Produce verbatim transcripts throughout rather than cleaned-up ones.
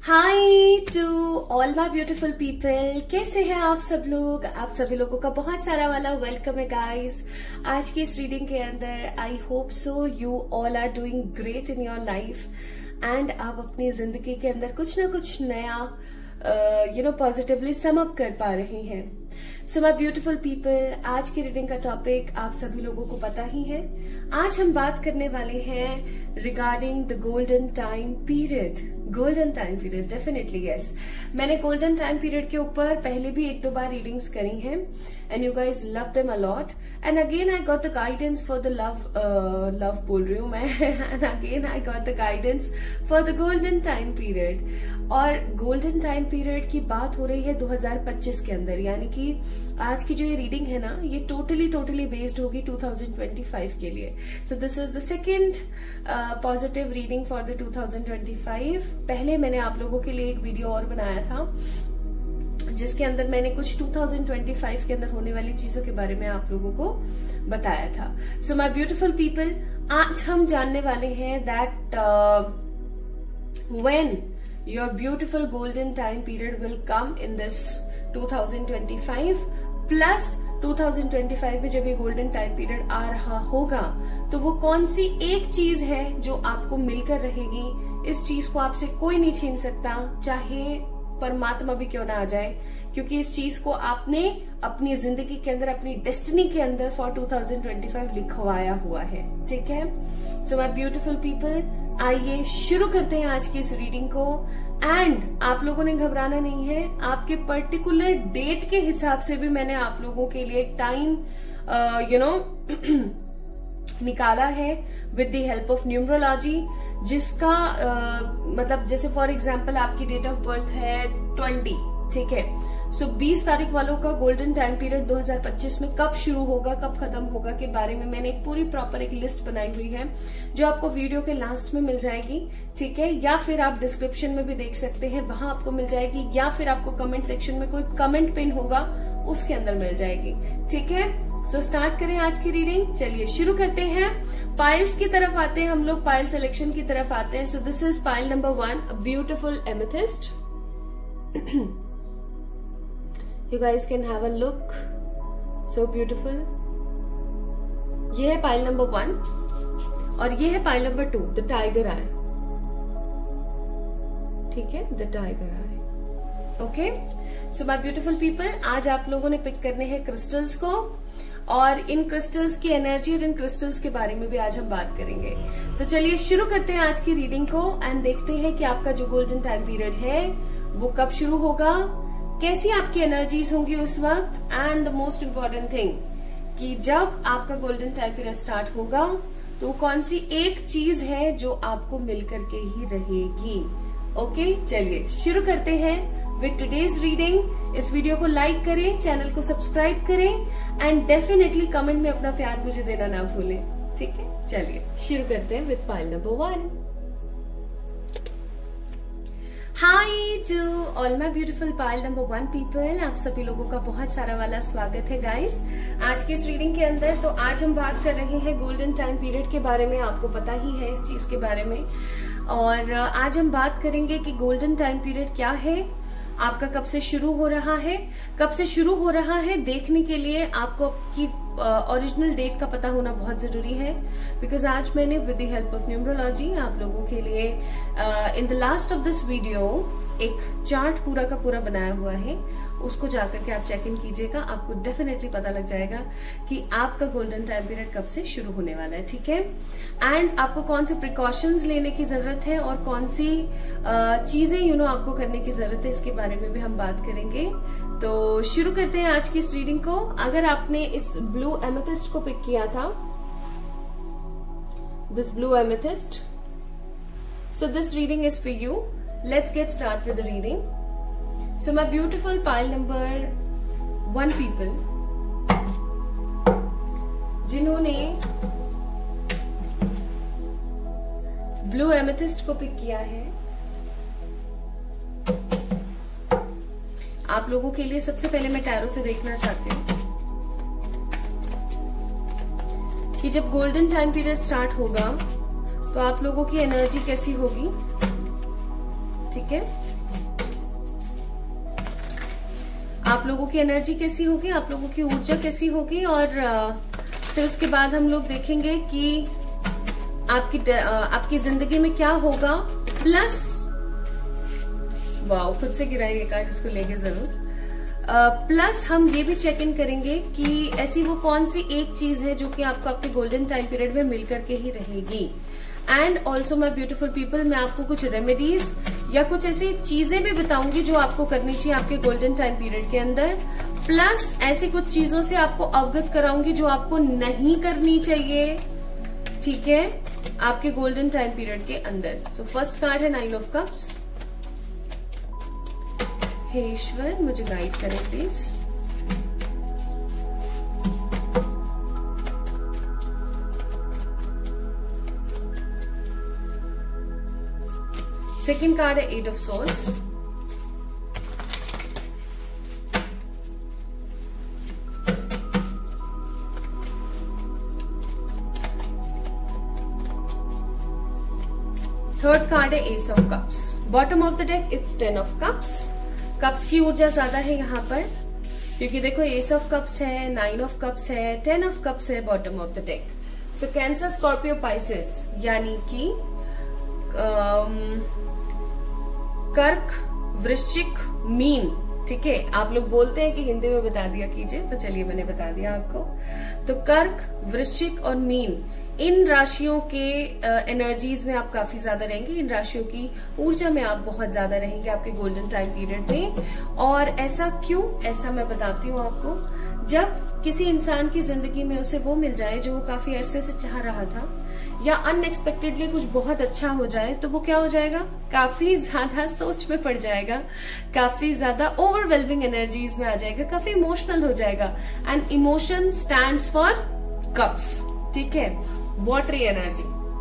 High to all my beautiful people, कैसे हैं आप सब लोग। आप सभी लोगों का बहुत सारा वाला वेलकम है गाइस आज की इस रीडिंग के अंदर। I hope so you all are doing great in your life and आप अपनी जिंदगी के अंदर कुछ ना कुछ नया you know positively sum up कर पा रही हैं। सो माई ब्यूटिफुल पीपल, आज की रीडिंग का टॉपिक आप सभी लोगों को पता ही है। आज हम बात करने वाले हैं regarding the golden time period. Golden time period, definitely yes. मैंने गोल्डन टाइम पीरियड के ऊपर पहले भी एक दो बार रीडिंग्स करी हैं and you guys love them a lot and again I got the guidance for the love love बोल रही हूँ मैं and again I got the guidance for the golden time period. और गोल्डन टाइम पीरियड की बात हो रही है दो हज़ार पच्चीस के अंदर, यानी कि आज की जो ये रीडिंग है ना, ये टोटली टोटली बेस्ड होगी दो हज़ार पच्चीस के लिए। So this is the second positive reading for the दो हज़ार पच्चीस। पहले मैंने आप लोगों के लिए एक वीडियो और बनाया था जिसके अंदर मैंने कुछ दो हज़ार पच्चीस के अंदर होने वाली चीजों के बारे में आप लोगों को बताया था। सो माय ब्यूटीफुल पीपल, आज हम जानने वाले हैं that when your beautiful golden time period will come in this दो हज़ार पच्चीस प्लस दो हज़ार पच्चीस में जब ये गोल्डन टाइम पीरियड आ रहा होगा तो वो कौन सी एक चीज है जो आपको मिलकर रहेगी। इस चीज को आपसे कोई नहीं छीन सकता, चाहे परमात्मा भी क्यों ना आ जाए, क्योंकि इस चीज को आपने अपनी जिंदगी के अंदर, अपनी डेस्टिनी के अंदर फॉर दो हज़ार पच्चीस लिखवाया हुआ है। ठीक है। सो माय ब्यूटीफुल पीपल, आइए शुरू करते हैं आज की इस रीडिंग को। एंड आप लोगों ने घबराना नहीं है, आपके पर्टिकुलर डेट के हिसाब से भी मैंने आप लोगों के लिए टाइम यू नो निकाला है with the help of numerology, जिसका uh, मतलब जैसे फॉर एग्जांपल आपकी डेट ऑफ बर्थ है ट्वेंटी, ठीक है। सो so, बीस तारीख वालों का गोल्डन टाइम पीरियड दो हज़ार पच्चीस में कब शुरू होगा, कब खत्म होगा के बारे में मैंने एक पूरी प्रॉपर एक लिस्ट बनाई हुई है जो आपको वीडियो के लास्ट में मिल जाएगी। ठीक है, या फिर आप डिस्क्रिप्शन में भी देख सकते हैं, वहां आपको मिल जाएगी, या फिर आपको कमेंट सेक्शन में कोई कमेंट पिन होगा उसके अंदर मिल जाएगी। ठीक है, सो so, स्टार्ट करें आज की रीडिंग। चलिए शुरू करते हैं। पाइल्स की तरफ आते हैं हम लोग, पाइल सिलेक्शन की तरफ आते हैं। So this is pile number one, a beautiful amethyst. You guys can have a look, so beautiful। ये है पाइल नंबर वन और ये है pile number two, the tiger eye. ठीक है, the tiger eye. Okay, so my beautiful people, आज आप लोगों ने पिक करने हैं क्रिस्टल्स को और इन क्रिस्टल्स की एनर्जी और इन क्रिस्टल्स के बारे में भी आज हम बात करेंगे। तो चलिए शुरू करते हैं आज की रीडिंग को एंड देखते हैं कि आपका जो गोल्डन टाइम पीरियड है वो कब शुरू होगा, कैसी आपकी एनर्जीज होंगी उस वक्त, and the most important thing कि जब आपका गोल्डन टाइम पीरियड स्टार्ट होगा तो कौन सी एक चीज है जो आपको मिलकर के ही रहेगी। ओके, चलिए शुरू करते हैं विद टुडेज रीडिंग। इस वीडियो को लाइक करें, चैनल को सब्सक्राइब करें एंड डेफिनेटली कमेंट में अपना प्यार मुझे देना ना भूलें। ठीक है, चलिए शुरू करते हैं with pile number one. Hi to all my beautiful pile number one people, आप सभी लोगों का बहुत सारा वाला स्वागत है गाइस आज की इस रीडिंग के अंदर। तो आज हम बात कर रहे हैं गोल्डन टाइम पीरियड के बारे में, आपको पता ही है इस चीज के बारे में। और आज हम बात करेंगे कि गोल्डन टाइम पीरियड क्या है, आपका कब से शुरू हो रहा है। कब से शुरू हो रहा है देखने के लिए आपको आपकी ओरिजिनल uh, डेट का पता होना बहुत जरूरी है, बिकॉज आज मैंने with the help of numerology आप लोगों के लिए in the last of this video एक चार्ट पूरा का पूरा बनाया हुआ है। उसको जाकर के आप चेक इन कीजिएगा, आपको डेफिनेटली पता लग जाएगा कि आपका गोल्डन टाइम पीरियड कब से शुरू होने वाला है। ठीक है, एंड आपको कौन से प्रिकॉशंस लेने की जरूरत है और कौन सी uh, चीजें यू नो आपको करने की जरूरत है, इसके बारे में भी हम बात करेंगे। तो शुरू करते हैं आज की इस रीडिंग को। अगर आपने इस ब्लू एमेथिस्ट को पिक किया था, this blue amethyst, so this reading is for you. Let's get start with the reading. So my beautiful pile number one people, जिन्होंने ब्लू एमेथिस्ट को पिक किया है, आप लोगों के लिए सबसे पहले मैं टैरो से देखना चाहती हूँ कि जब गोल्डन टाइम पीरियड स्टार्ट होगा तो आप लोगों की एनर्जी कैसी होगी। ठीक है, आप लोगों की एनर्जी कैसी होगी, आप लोगों की ऊर्जा कैसी होगी, और फिर उसके बाद हम लोग देखेंगे कि आपकी आपकी जिंदगी में क्या होगा। प्लस वाओ, खुद से गिराई कार्ड, इसको लेंगे जरूर। प्लस uh, हम ये भी चेक इन करेंगे कि ऐसी वो कौन सी एक चीज है जो कि आपको आपके गोल्डन टाइम पीरियड में मिल करके ही रहेगी। And also my beautiful people, मैं आपको कुछ रेमेडीज या कुछ ऐसी चीजें भी बताऊंगी जो आपको करनी चाहिए आपके गोल्डन टाइम पीरियड के अंदर। प्लस ऐसी कुछ चीजों से आपको अवगत कराऊंगी जो आपको नहीं करनी चाहिए, ठीक है, आपके गोल्डन टाइम पीरियड के अंदर। सो फर्स्ट कार्ड है नाइन ऑफ कप्स। हे ईश्वर मुझे गाइड करें प्लीज। सेकेंड कार्ड है eight of souls. Third card है ace of cups. Bottom of the deck it's ten of cups. Cups की ऊर्जा ज्यादा है यहाँ पर, क्योंकि देखो एस ऑफ कप्स है, नाइन ऑफ कप्स है, टेन ऑफ कप्स है bottom of the deck. So Cancer, Scorpio, Pisces, यानी कि कर्क, वृश्चिक, मीन, ठीक है। आप लोग बोलते हैं कि हिंदी में बता दिया कीजिए, तो चलिए मैंने बता दिया आपको। तो कर्क, वृश्चिक और मीन, इन राशियों के एनर्जीज में आप काफी ज्यादा रहेंगे, इन राशियों की ऊर्जा में आप बहुत ज्यादा रहेंगे आपके गोल्डन टाइम पीरियड में। और ऐसा क्यों, ऐसा मैं बताती हूँ आपको। जब किसी इंसान की जिंदगी में उसे वो मिल जाए जो वो काफी अरसे से चाह रहा था, या अनएक्सपेक्टेडली कुछ बहुत अच्छा हो जाए, तो वो क्या हो जाएगा, काफी ज्यादा सोच में पड़ जाएगा, काफी ज्यादा ओवरवेलमिंग एनर्जीज में आ जाएगा, काफी इमोशनल हो जाएगा। And emotion stands for cups, ठीक है, watery energy.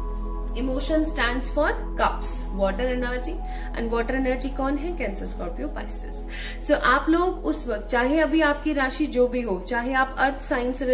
Emotion stands for cups, water energy. And water energy कौन है, कैंसर, स्कॉर्पियो, पाइसेस। सो आप लोग उस वक्त, चाहे अभी आपकी राशि जो भी हो, चाहे आप अर्थ साइन से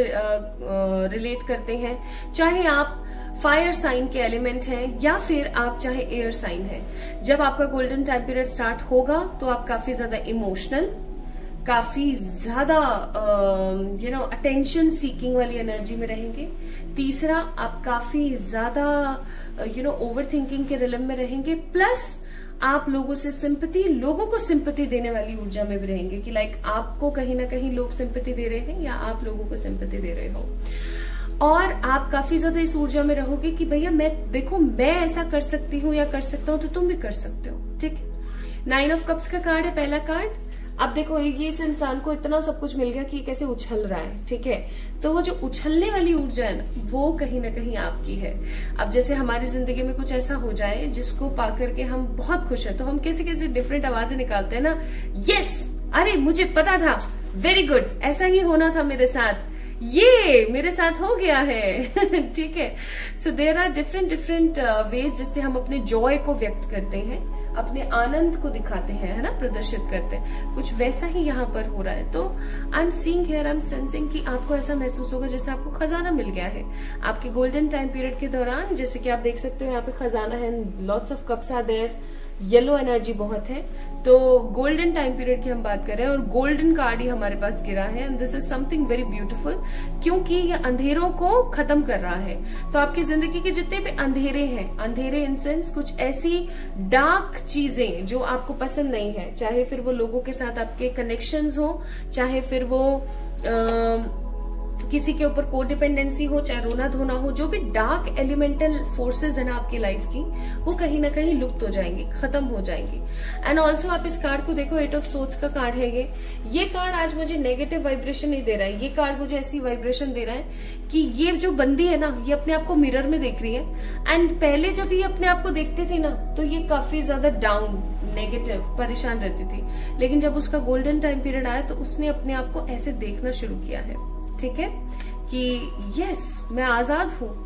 रिलेट करते हैं, चाहे आप फायर साइन के एलिमेंट हैं, या फिर आप चाहे एयर साइन है, जब आपका गोल्डन टाइम पीरियड स्टार्ट होगा तो आप काफी ज्यादा इमोशनल, काफी ज्यादा यू नो अटेंशन सीकिंग वाली एनर्जी में रहेंगे। तीसरा, आप काफी ज्यादा यू नो ओवर थिंकिंग के रिलम में रहेंगे। प्लस आप लोगों से सिंपैथी, लोगों को सिंपैथी देने वाली ऊर्जा में भी रहेंगे, कि लाइक आपको कहीं ना कहीं लोग सिंपैथी दे रहे हैं या आप लोगों को सिंपैथी दे रहे हो। और आप काफी ज्यादा इस ऊर्जा में रहोगे कि भैया मैं, देखो मैं ऐसा कर सकती हूँ या कर सकता हूँ, तो तुम भी कर सकते हो, ठीक है। नाइन ऑफ कप्स का कार्ड है पहला कार्ड। अब देखो ये इस इंसान को इतना सब कुछ मिल गया कि ये कैसे उछल रहा है, ठीक है। तो वो जो उछलने वाली ऊर्जा है ना, वो कहीं ना कहीं आपकी है। अब जैसे हमारी जिंदगी में कुछ ऐसा हो जाए जिसको पा करके हम बहुत खुश हैं, तो हम कैसे कैसे डिफरेंट आवाजें निकालते हैं ना, यस, अरे मुझे पता था, वेरी गुड, ऐसा ही होना था मेरे साथ, ये मेरे साथ हो गया है, ठीक है। So there are different different ways जिससे हम अपने जॉय को व्यक्त करते हैं, अपने आनंद को दिखाते हैं, है ना, प्रदर्शित करते हैं। कुछ वैसा ही यहाँ पर हो रहा है। तो I am seeing here, I am sensing कि आपको ऐसा महसूस होगा जैसे आपको खजाना मिल गया है आपके गोल्डन टाइम पीरियड के दौरान। जैसे कि आप देख सकते हो यहाँ पे खजाना है, lots of cups are there, yellow energy बहुत है। तो गोल्डन टाइम पीरियड की हम बात कर रहे हैं और गोल्डन कार्ड ही हमारे पास गिरा है, and this is something very beautiful, क्योंकि ये अंधेरों को खत्म कर रहा है। तो आपकी जिंदगी के जितने भी अंधेरे हैं, अंधेरे इन सेंस कुछ ऐसी डार्क चीजें जो आपको पसंद नहीं है, चाहे फिर वो लोगों के साथ आपके कनेक्शंस हो, चाहे फिर वो आ, किसी के ऊपर कोडिपेंडेंसी हो, चाहे रोना धोना हो, जो भी डार्क एलिमेंटल फोर्सेस है ना आपकी लाइफ की, वो कहीं ना कहीं लुप्त हो जाएंगी, खत्म हो जाएंगी। एंड ऑल्सो आप इस कार्ड को देखो, एट ऑफ सोर्ड्स का कार्ड है ये ये कार्ड आज मुझे नेगेटिव वाइब्रेशन नहीं दे रहा है, ये कार्ड मुझे ऐसी वाइब्रेशन दे रहा है कि ये जो बंदी है ना, ये अपने आप को मिरर में देख रही है। एंड पहले जब ये अपने आप को देखती थी ना, तो ये काफी ज्यादा डाउन, नेगेटिव, परेशान रहती थी, लेकिन जब उसका गोल्डन टाइम पीरियड आया तो उसने अपने आप को ऐसे देखना शुरू किया है, ठीक है, कि यस मैं आजाद हूँ,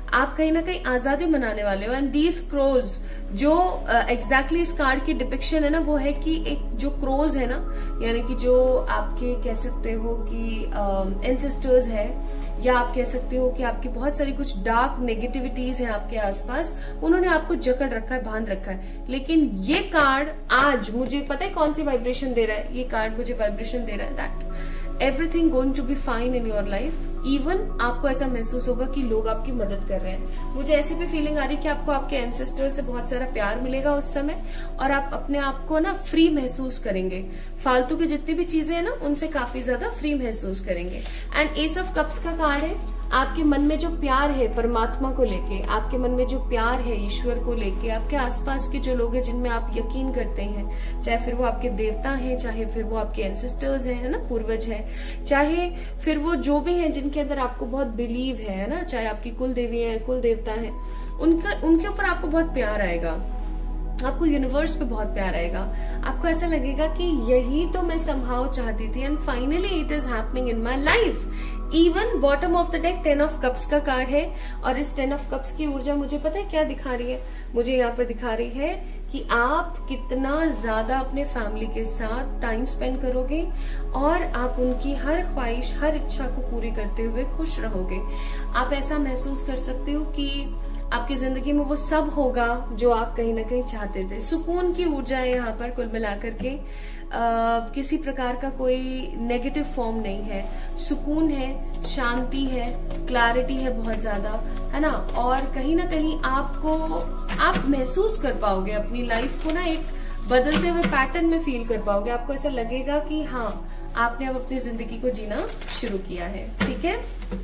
आप कहीं ना कहीं आजादी मनाने वाले हो। एंड दीज क्रोज, जो एग्जैक्टली uh, exactly इस कार्ड की डिपिक्शन है ना, वो है कि एक जो क्रोज है ना, यानी कि जो आपके कह सकते हो कि एंसेस्टर्स uh, है, या आप कह सकते हो कि आपकी बहुत सारी कुछ डार्क नेगेटिविटीज हैं आपके आसपास, उन्होंने आपको जकड़ रखा है, बांध रखा है। लेकिन ये कार्ड आज मुझे पता है कौन सी वाइब्रेशन दे रहा है। ये कार्ड मुझे वाइब्रेशन दे रहा है that everything going to be fine in your life. Even आपको ऐसा महसूस होगा कि लोग आपकी मदद कर रहे हैं। मुझे ऐसी भी फीलिंग आ रही है कि आपको आपके एंसेस्टर से बहुत सारा प्यार मिलेगा उस समय, और आप अपने आप को ना फ्री महसूस करेंगे। फालतू की जितनी भी चीजें हैं ना, उनसे काफी ज्यादा फ्री महसूस करेंगे। एंड एस ऑफ कप्स का कार्ड है, आपके मन में जो प्यार है परमात्मा को लेके, आपके मन में जो प्यार है ईश्वर को लेके, आपके आसपास के जो लोग हैं जिनमें आप यकीन करते हैं, चाहे फिर वो आपके देवता हैं, चाहे फिर वो आपके एंसेस्टर्स हैं, है ना, पूर्वज हैं, चाहे फिर वो जो भी हैं जिनके अंदर आपको बहुत बिलीव है, है ना, चाहे आपकी कुल देवी है, कुल देवता है, उनका उनके ऊपर आपको बहुत प्यार आएगा। आपको यूनिवर्स पे बहुत प्यार आएगा। आपको ऐसा लगेगा कि यही तो मैं समहाउ चाहती थी, and finally it is happening in my life. Even bottom of the deck ten of cups का कार्ड है, और इस टेन ऑफ कप्स की ऊर्जा मुझे पता है क्या दिखा रही है? मुझे यहाँ पर दिखा रही है कि आप कितना ज्यादा अपने फैमिली के साथ टाइम स्पेंड करोगे, और आप उनकी हर ख्वाहिश, हर इच्छा को पूरी करते हुए खुश रहोगे। आप ऐसा महसूस कर सकते हो कि आपकी जिंदगी में वो सब होगा जो आप कहीं ना कहीं चाहते थे। सुकून की ऊर्जा है यहाँ पर कुल मिलाकर के। आ, किसी प्रकार का कोई नेगेटिव फॉर्म नहीं है, सुकून है, शांति है, क्लैरिटी है बहुत ज्यादा, है ना। और कहीं ना कहीं आपको आप महसूस कर पाओगे अपनी लाइफ को ना एक बदलते हुए पैटर्न में फील कर पाओगे। आपको ऐसा लगेगा कि हाँ, आपने अब अपनी जिंदगी को जीना शुरू किया है। ठीक है,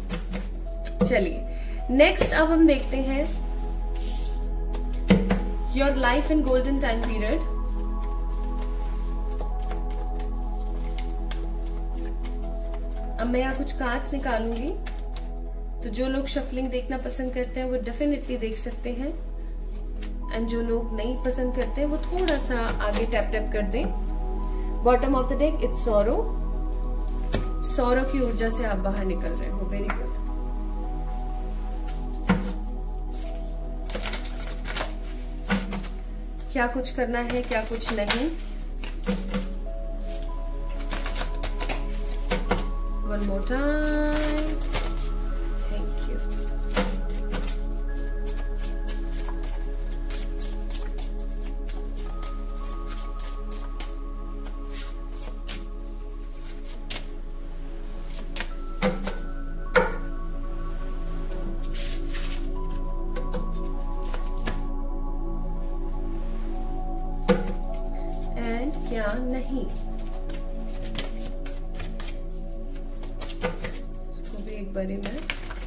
चलिए नेक्स्ट अब हम देखते हैं your life in golden time period. अब मैं यहाँ कुछ कार्ड्स निकालूंगी, तो जो लोग शफलिंग देखना पसंद करते हैं वो डेफिनेटली देख सकते हैं, एंड जो लोग नहीं पसंद करते हैं वो थोड़ा सा आगे टैप टैप कर दें। Bottom of the deck it's sorrow. Sorrow की ऊर्जा से आप बाहर निकल रहे हो। Very good. क्या कुछ करना है, क्या कुछ नहीं। One more time. Thank you. क्या नहीं, इसको भी एक बारी में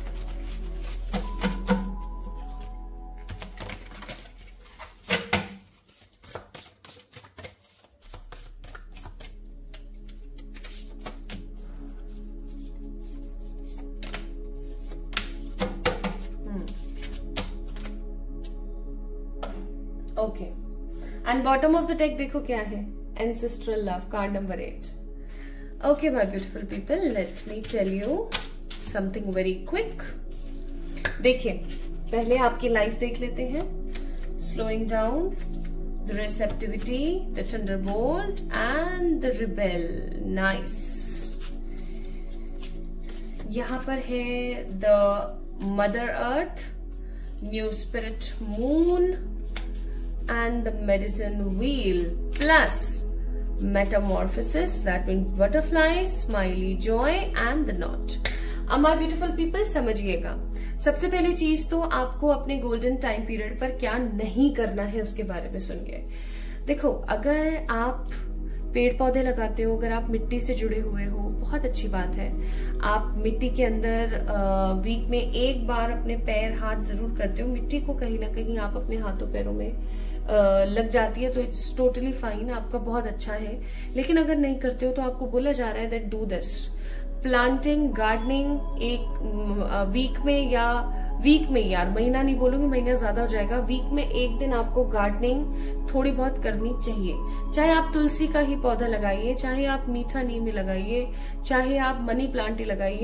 okay. And bottom of the deck देखो क्या है, ancestral love, card number eight. Okay, my beautiful people, let me tell you something very quick. देखिए, पहले आपकी लाइफ देख लेते हैं। Slowing down, the receptivity, the thunderbolt, and the rebel. Nice. यहाँ पर है the mother earth, new spirit moon, and the medicine wheel, plus metamorphosis, that means butterfly, smiley joy, and the knot. अब my beautiful people समझिएगा, सबसे पहली चीज तो आपको अपने गोल्डन टाइम पीरियड पर क्या नहीं करना है उसके बारे में सुनिए। देखो, अगर आप पेड़ पौधे लगाते हो, अगर आप मिट्टी से जुड़े हुए हो, बहुत अच्छी बात है। आप मिट्टी के अंदर वीक में एक बार अपने पैर हाथ जरूर करते हो। मिट्टी को कहीं ना कहीं आप अपने हाथों पैरों में आ, लग जाती है तो इट्स टोटली फाइन, आपका बहुत अच्छा है। लेकिन अगर नहीं करते हो तो आपको बोला जा रहा है that do this. Planting, gardening एक वीक में, या वीक में, यार महीना नहीं बोलूंगी, महीना ज्यादा हो जाएगा, वीक में एक दिन आपको गार्डनिंग थोड़ी बहुत करनी चाहिए। चाहे आप तुलसी का ही पौधा लगाइए, चाहे आप मीठा नीम लगाइए, चाहे आप मनी प्लांट ही लगाइए,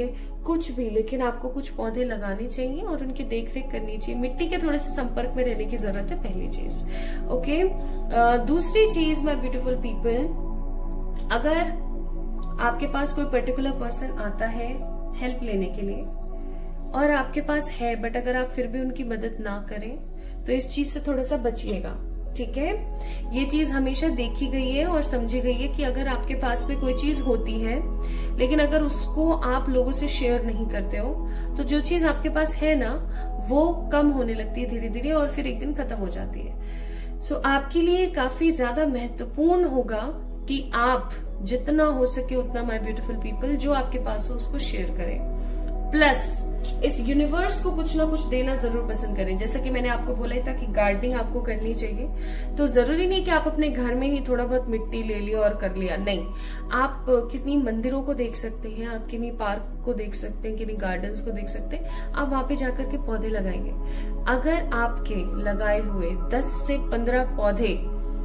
कुछ भी, लेकिन आपको कुछ पौधे लगाने चाहिए और उनकी देखरेख करनी चाहिए। मिट्टी के थोड़े से संपर्क में रहने की जरूरत है, पहली चीज। ओके, दूसरी चीज माय ब्यूटीफुल पीपल, अगर आपके पास कोई पर्टिकुलर पर्सन आता है हेल्प लेने के लिए और आपके पास है, बट अगर आप फिर भी उनकी मदद ना करें तो इस चीज से थोड़ा सा बचिएगा, ठीक है। ये चीज हमेशा देखी गई है और समझी गई है कि अगर आपके पास में कोई चीज होती है लेकिन अगर उसको आप लोगों से शेयर नहीं करते हो तो जो चीज आपके पास है ना वो कम होने लगती है धीरे धीरे और फिर एक दिन खत्म हो जाती है। सो so, आपके लिए काफी ज्यादा महत्वपूर्ण होगा कि आप जितना हो सके उतना माय ब्यूटीफुल पीपल जो आपके पास हो उसको शेयर करें, प्लस इस यूनिवर्स को कुछ ना कुछ देना जरूर पसंद करें। जैसा कि मैंने आपको बोला था कि गार्डनिंग आपको करनी चाहिए, तो जरूरी नहीं कि आप अपने घर में ही थोड़ा बहुत मिट्टी ले लिया और कर लिया, नहीं। आप किन्हीं मंदिरों को देख सकते हैं, आप किन्हीं पार्क को देख सकते हैं, किन्हीं गार्डन्स को देख सकते हैं, आप वहां पे जाकर के पौधे लगाएंगे। अगर आपके लगाए हुए दस से पंद्रह पौधे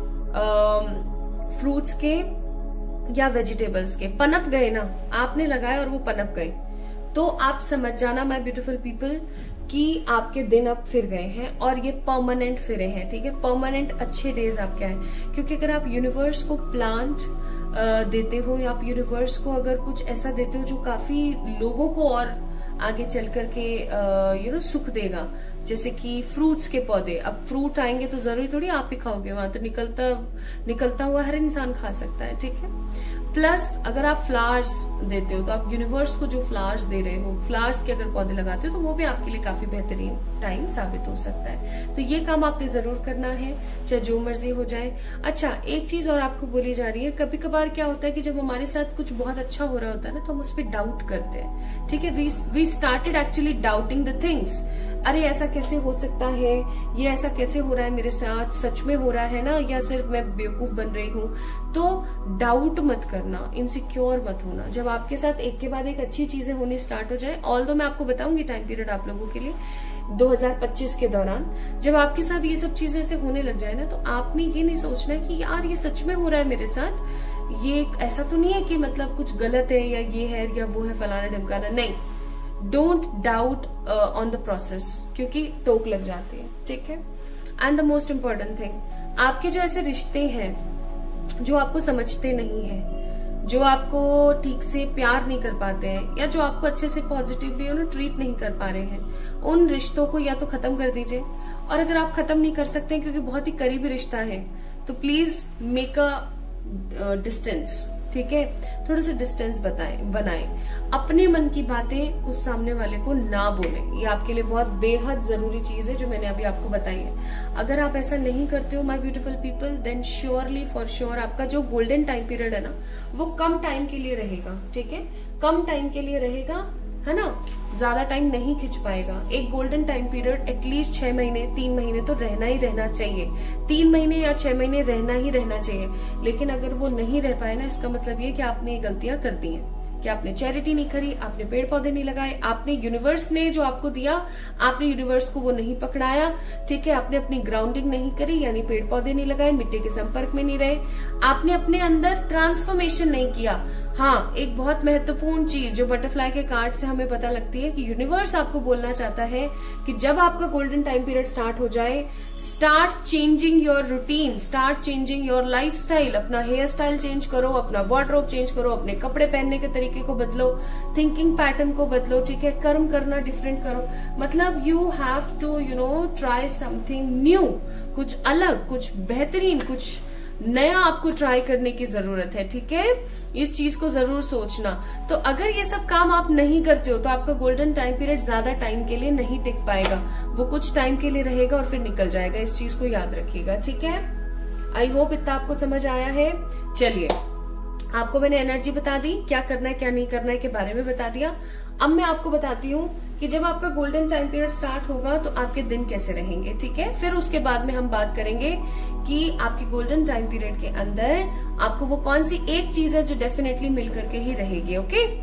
फ्रूट्स के या वेजिटेबल्स के पनप गए ना, आपने लगाए और वो पनप गए, तो आप समझ जाना माय ब्यूटीफुल पीपल कि आपके दिन अब फिर गए हैं और ये परमानेंट फिरे हैं, ठीक है। परमानेंट अच्छे डेज आपके आए, क्योंकि अगर आप यूनिवर्स को प्लांट देते हो या आप यूनिवर्स को अगर कुछ ऐसा देते हो जो काफी लोगों को और आगे चल करके यू नो सुख देगा, जैसे कि फ्रूट्स के पौधे, अब फ्रूट आएंगे तो जरूरी थोड़ी आप ही खाओगे, वहां तो निकलता निकलता हुआ हर इंसान खा सकता है, ठीक है। प्लस अगर आप फ्लावर्स देते हो तो आप यूनिवर्स को जो फ्लावर्स दे रहे हो, फ्लावर्स के अगर पौधे लगाते हो तो वो भी आपके लिए काफी बेहतरीन टाइम साबित हो सकता है। तो ये काम आपने जरूर करना है, चाहे जो मर्जी हो जाए। अच्छा, एक चीज और आपको बोली जा रही है, कभी कभार क्या होता है कि जब हमारे साथ कुछ बहुत अच्छा हो रहा होता है ना तो हम उस पर डाउट करते हैं, ठीक है। We we started actually doubting the things, अरे ऐसा कैसे हो सकता है, ये ऐसा कैसे हो रहा है मेरे साथ, सच में हो रहा है ना या सिर्फ मैं बेवकूफ बन रही हूँ। तो डाउट मत करना, इनसिक्योर मत होना। जब आपके साथ एक के बाद एक अच्छी चीजें होनी स्टार्ट हो जाए, ऑल दो मैं आपको बताऊंगी टाइम पीरियड आप लोगों के लिए दो हज़ार पच्चीस के दौरान, जब आपके साथ ये सब चीजें ऐसे होने लग जाए ना, तो आपने ये नहीं सोचना कि यार ये सच में हो रहा है मेरे साथ, ये ऐसा तो नहीं है कि मतलब कुछ गलत है या ये है या वो है फलाना ढमकाना, नहीं। Don't doubt on the process, क्योंकि टोक लग जाती है, ठीक है। And the most important thing, आपके जो ऐसे रिश्ते हैं जो आपको समझते नहीं है, जो आपको ठीक से प्यार नहीं कर पाते हैं या जो आपको अच्छे से पॉजिटिवली उन्हें ट्रीट नहीं कर पा रहे हैं, उन रिश्तों को या तो खत्म कर दीजिए, और अगर आप खत्म नहीं कर सकते क्योंकि बहुत ही करीबी रिश्ता है तो प्लीज मेक अ डिस्टेंस, ठीक है। थोड़ा सा डिस्टेंस बताएं बनाएं, अपने मन की बातें उस सामने वाले को ना बोलें, ये आपके लिए बहुत बेहद जरूरी चीज है जो मैंने अभी आपको बताई है। अगर आप ऐसा नहीं करते हो my beautiful people, then surely for sure आपका जो गोल्डन टाइम पीरियड है ना वो कम टाइम के लिए रहेगा, ठीक है, कम टाइम के लिए रहेगा, है ना, ज्यादा टाइम नहीं खिंच पाएगा। एक गोल्डन टाइम पीरियड एटलीस्ट छह महीने तीन महीने तो रहना ही रहना चाहिए, तीन महीने या छह महीने रहना ही रहना चाहिए। लेकिन अगर वो नहीं रह पाए ना, इसका मतलब ये कि आपने ये गलतियां कर दी हैं कि आपने चैरिटी नहीं करी, आपने पेड़ पौधे नहीं लगाए, आपने यूनिवर्स ने जो आपको दिया आपने यूनिवर्स को वो नहीं पकड़ाया, ठीक है, आपने अपनी ग्राउंडिंग नहीं करी, यानी पेड़ पौधे नहीं लगाए, मिट्टी के संपर्क में नहीं रहे, आपने अपने अंदर ट्रांसफॉर्मेशन नहीं किया। हाँ, एक बहुत महत्वपूर्ण चीज जो बटरफ्लाई के कार्ड से हमें पता लगती है कि यूनिवर्स आपको बोलना चाहता है कि जब आपका गोल्डन टाइम पीरियड स्टार्ट हो जाए, start changing your routine, start changing your lifestyle, अपना हेयर स्टाइल चेंज करो, अपना वार्डरोब चेंज करो, अपने कपड़े पहनने के तरीके को बदलो, थिंकिंग पैटर्न को बदलो, ठीक है, कर्म करना डिफरेंट करो। मतलब you have to you know try something new, कुछ अलग, कुछ बेहतरीन, कुछ नया आपको ट्राई करने की जरूरत है, ठीक है। इस चीज को जरूर सोचना। तो अगर ये सब काम आप नहीं करते हो तो आपका गोल्डन टाइम पीरियड ज्यादा टाइम के लिए नहीं टिक पाएगा, वो कुछ टाइम के लिए रहेगा और फिर निकल जाएगा। इस चीज को याद रखिएगा, ठीक है। आई होप इतना आपको समझ आया है। चलिए, आपको मैंने एनर्जी बता दी, क्या करना है क्या नहीं करना है के बारे में बता दिया। अब मैं आपको बताती हूँ कि जब आपका गोल्डन टाइम पीरियड स्टार्ट होगा तो आपके दिन कैसे रहेंगे, ठीक है। फिर उसके बाद में हम बात करेंगे कि आपके गोल्डन टाइम पीरियड के अंदर आपको वो कौन सी एक चीज है जो डेफिनेटली मिल करके ही रहेगी, ओके।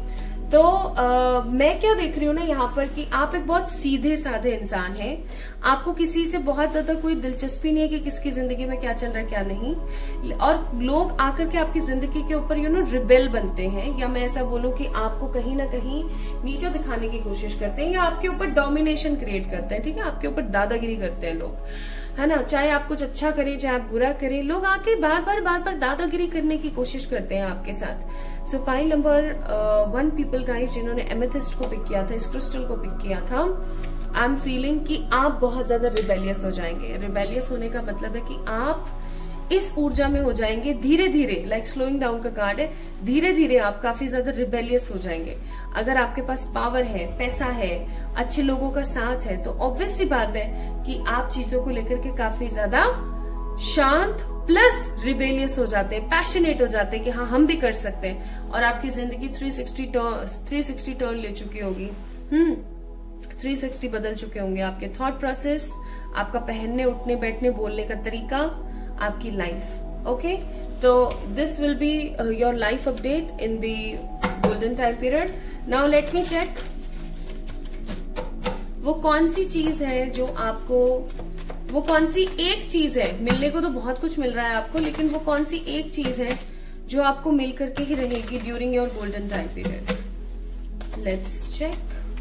तो आ, मैं क्या देख रही हूँ ना यहाँ पर कि आप एक बहुत सीधे साधे इंसान हैं। आपको किसी से बहुत ज्यादा कोई दिलचस्पी नहीं है कि किसकी जिंदगी में क्या चल रहा है क्या नहीं, और लोग आकर के आपकी जिंदगी के ऊपर यू नो रिबेल बनते हैं, या मैं ऐसा बोलूं कि आपको कहीं ना कहीं नीचे दिखाने की कोशिश करते हैं, या आपके ऊपर डोमिनेशन क्रिएट करते हैं। ठीक है, आपके ऊपर दादागिरी करते हैं लोग, है ना। चाहे आप कुछ अच्छा करें चाहे आप बुरा करें, लोग आके बार बार बार बार दादागिरी करने की कोशिश करते हैं आपके साथ। So pile number one people guys जिन्होंने एमेथिस्ट को पिक किया था, इस क्रिस्टल को पिक किया था, आई एम फीलिंग कि आप बहुत ज्यादा रिबेलियस हो जाएंगे। रिबेलियस होने का मतलब है कि आप इस ऊर्जा में हो जाएंगे धीरे धीरे, लाइक स्लोइंग डाउन का कार्ड है, धीरे धीरे आप काफी ज्यादा रिबेलियस हो जाएंगे। अगर आपके पास पावर है, पैसा है, अच्छे लोगों का साथ है, तो ऑब्वियस सी बात है कि आप चीजों को लेकर के काफी ज्यादा शांत प्लस रिबेलियस हो जाते हैं, पैशनेट हो जाते हैं कि हाँ हम भी कर सकते हैं, और आपकी जिंदगी three sixty three sixty turn ले चुकी होगी। हम्म थ्री सिक्सटी बदल चुके होंगे आपके थॉट प्रोसेस, आपका पहनने उठने बैठने बोलने का तरीका, आपकी लाइफ। ओके, तो this will be your life update in the golden time period. Now let me check वो कौन सी चीज है जो आपको, वो कौन सी एक चीज है, मिलने को तो बहुत कुछ मिल रहा है आपको, लेकिन वो कौन सी एक चीज है जो आपको मिल करके ही रहेगी during your golden time period. Let's check.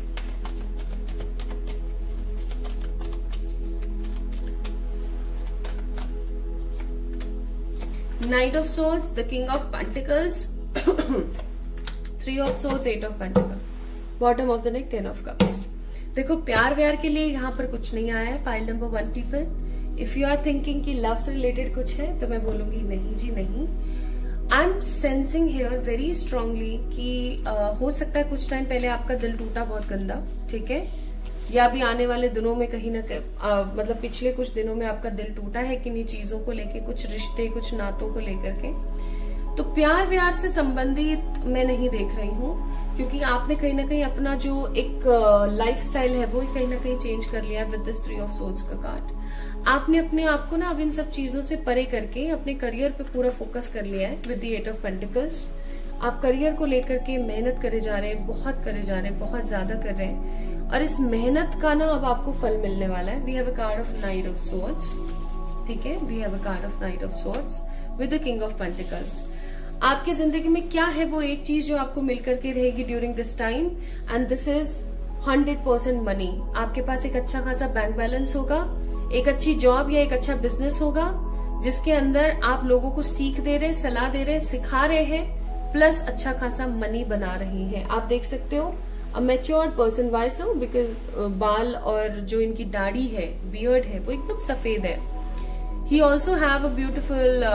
Knight of Swords, the King of Pentacles, Three of Swords, Eight of Pentacles, bottom of the deck, Ten of Cups। देखो प्यार व्यार के लिए यहाँ पर कुछ नहीं आया है pile number one people. If you are thinking कि लव से रिलेटेड कुछ है तो मैं बोलूंगी नहीं जी नहीं। I am sensing here very strongly कि uh, हो सकता है कुछ टाइम पहले आपका दिल टूटा बहुत गंदा, ठीक है, या भी आने वाले दिनों में कहीं ना कहीं मतलब पिछले कुछ दिनों में आपका दिल टूटा है किन्हीं चीजों को लेके, कुछ रिश्ते कुछ नातों को लेकर के। तो प्यार व्यार से संबंधित मैं नहीं देख रही हूँ, क्योंकि आपने कहीं ना कहीं अपना जो एक लाइफ स्टाइल है वो कहीं ना कहीं चेंज कर लिया है with this three of swords का कार्ड। आपने अपने आप को ना अब इन सब चीजों से परे करके अपने करियर पे पूरा फोकस कर लिया है with the eight of pentacles. आप करियर को लेकर के मेहनत करे जा रहे हैं, बहुत करे जा रहे हैं, बहुत ज्यादा कर रहे हैं, और इस मेहनत का ना अब आपको फल मिलने वाला है। We have a card of knight of swords, ठीक है, we have a card of knight of swords with the king of pentacles. आपकी जिंदगी में क्या है वो एक चीज जो आपको मिलकर के रहेगी during this time, and this is hundred percent money. आपके पास एक अच्छा खासा बैंक बैलेंस होगा, एक अच्छी जॉब या एक अच्छा बिजनेस होगा जिसके अंदर आप लोगों को सीख दे रहे, सलाह दे रहे, सिखा रहे हैं, प्लस अच्छा खासा मनी बना रही हैं। आप देख सकते हो a matured person, why so because बाल और जो इनकी दाढ़ी है, बियर्ड है, वो एकदम सफेद है। He also have a beautiful,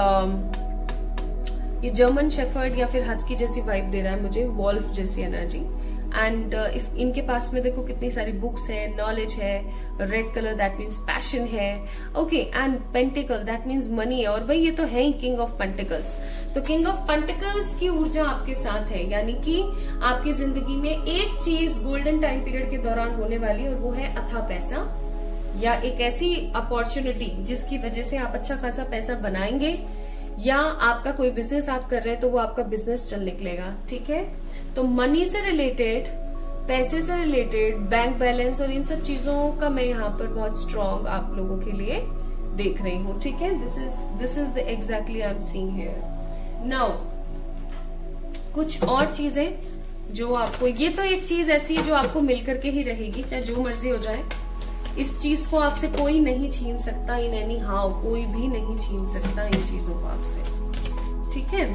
ये जर्मन शेफर्ड या फिर हस्की जैसी वाइब दे रहा है मुझे, वॉल्फ जैसी एनर्जी। एंड uh, इस इनके पास में देखो कितनी सारी बुक्स है, नॉलेज है, red colour that means passion है, okay, and pentacle that means money है, और भाई ये तो है ही किंग ऑफ पेंटिकल्स। तो किंग ऑफ पेंटिकल्स की ऊर्जा आपके साथ है, यानी कि आपकी जिंदगी में एक चीज गोल्डन टाइम पीरियड के दौरान होने वाली है, और वो है अथा पैसा, या एक ऐसी अपॉर्चुनिटी जिसकी वजह से आप अच्छा खासा पैसा बनाएंगे, या आपका कोई बिजनेस आप कर रहे हैं तो वो आपका बिजनेस चल निकलेगा, ठीक है। तो मनी से रिलेटेड, पैसे से रिलेटेड, बैंक बैलेंस और इन सब चीजों का मैं यहाँ पर बहुत स्ट्रॉन्ग आप लोगों के लिए देख रही हूँ, ठीक है। This is this is the exactly I am seeing here. Now कुछ और चीजें जो आपको, ये तो एक चीज ऐसी है जो आपको मिलकर के ही रहेगी, चाहे जो मर्जी हो जाए, इस चीज को आपसे कोई नहीं छीन सकता, इन एनी हाउ कोई भी नहीं छीन सकता इन चीजों को आपसे, ठीक है।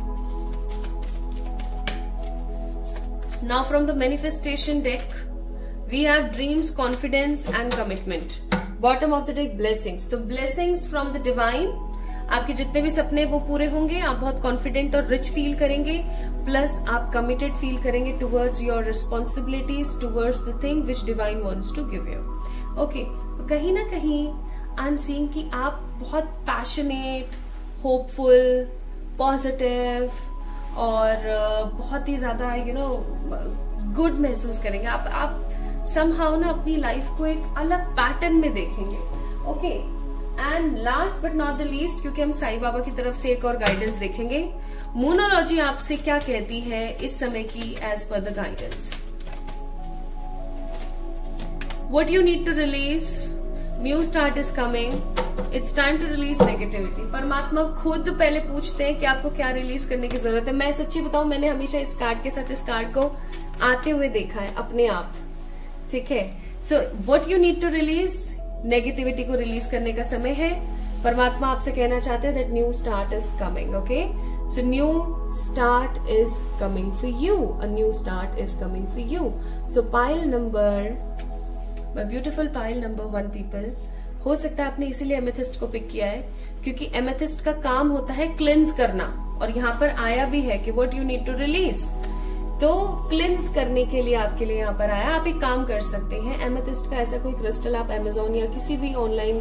Now from the manifestation deck, we have dreams, confidence and commitment. Bottom of the deck, blessings. तो blessings from the divine. आपके जितने भी सपने वो पूरे होंगे, आप बहुत कॉन्फिडेंट और रिच फील करेंगे, प्लस आप कमिटेड फील करेंगे towards your responsibilities, towards the thing which divine wants to give you, okay. कहीं ना कहीं आई एम सीइंग कि आप बहुत पैशनेट, होपफुल, पॉजिटिव और बहुत ही ज्यादा यू नो गुड महसूस करेंगे। आप आप समहाउ ना अपनी लाइफ को एक अलग पैटर्न में देखेंगे, okay. And last but not the least, क्योंकि हम साईं बाबा की तरफ से एक और गाइडेंस देखेंगे, मूनोलॉजी आपसे क्या कहती है इस समय की एज पर the guidance. What you need to release, new start is coming, it's time to release negativity. परमात्मा खुद पहले पूछते हैं कि आपको क्या रिलीज करने की जरूरत है. मैं सच्ची बताऊं, मैंने हमेशा इस कार्ड के साथ इस कार्ड को आते हुए देखा है अपने आप. ठीक है, so what you need to release, negativity को रिलीज करने का समय है. परमात्मा आपसे कहना चाहते हैं that new start is coming. Okay, so new start is coming for you, a new start is coming for you. So pile number, my beautiful pile number one people, हो सकता है आपने इसीलिए एमेथिस्ट को पिक किया है, क्योंकि amethyst का काम होता है क्लिंस करना, और यहाँ पर आया भी है कि what you need to release. तो क्लिंस करने के लिए आपके लिए यहाँ पर आया. आप एक काम कर सकते हैं, एमेथिस्ट का ऐसा कोई क्रिस्टल आप अमेजोन या किसी भी ऑनलाइन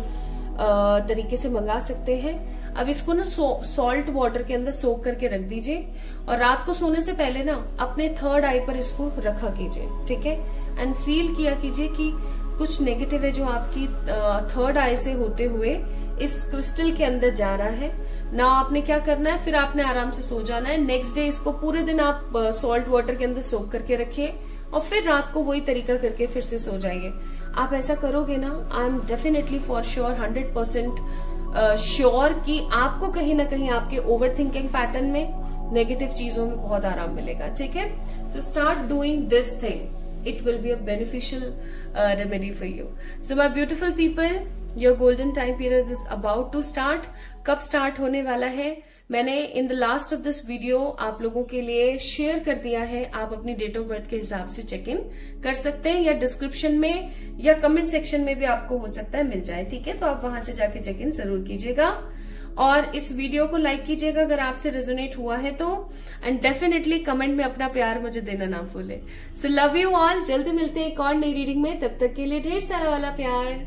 तरीके से मंगा सकते हैं. अब इसको ना सॉल्ट वाटर के अंदर सोक करके रख दीजिए, और रात को सोने से पहले ना अपने थर्ड आई पर इसको रखा कीजिए. ठीक है, एंड फील किया कीजिए कि कुछ नेगेटिव है जो आपकी थर्ड आई से होते हुए इस क्रिस्टल के अंदर जा रहा है ना. आपने क्या करना है, फिर आपने आराम से सो जाना है. नेक्स्ट डे इसको पूरे दिन आप सॉल्ट वाटर के अंदर सोक करके रखिए, और फिर रात को वही तरीका करके फिर से सो जाइए. आप ऐसा करोगे ना, I am definitely for sure hundred percent sure कि आपको कहीं ना कहीं आपके ओवर थिंकिंग पैटर्न में, नेगेटिव चीजों में बहुत आराम मिलेगा. ठीक है, so start doing this thing, it will be a beneficial uh, remedy for you. So my beautiful people, your golden time period is about to start. कब start होने वाला है, मैंने in the last of this video आप लोगों के लिए share कर दिया है. आप अपनी डेट ऑफ बर्थ के हिसाब से चेक इन कर सकते हैं, या डिस्क्रिप्शन में या कमेंट सेक्शन में भी आपको हो सकता है मिल जाए. ठीक है, तो आप वहां से जाके चेक इन जरूर कीजिएगा, और इस वीडियो को लाइक कीजिएगा अगर आपसे रेजोनेट हुआ है तो, एंड डेफिनेटली कमेंट में अपना प्यार मुझे देना ना भूले. सो लव यू ऑल, जल्दी मिलते हैं एक और नई रीडिंग में, तब तक के लिए ढेर सारा वाला प्यार.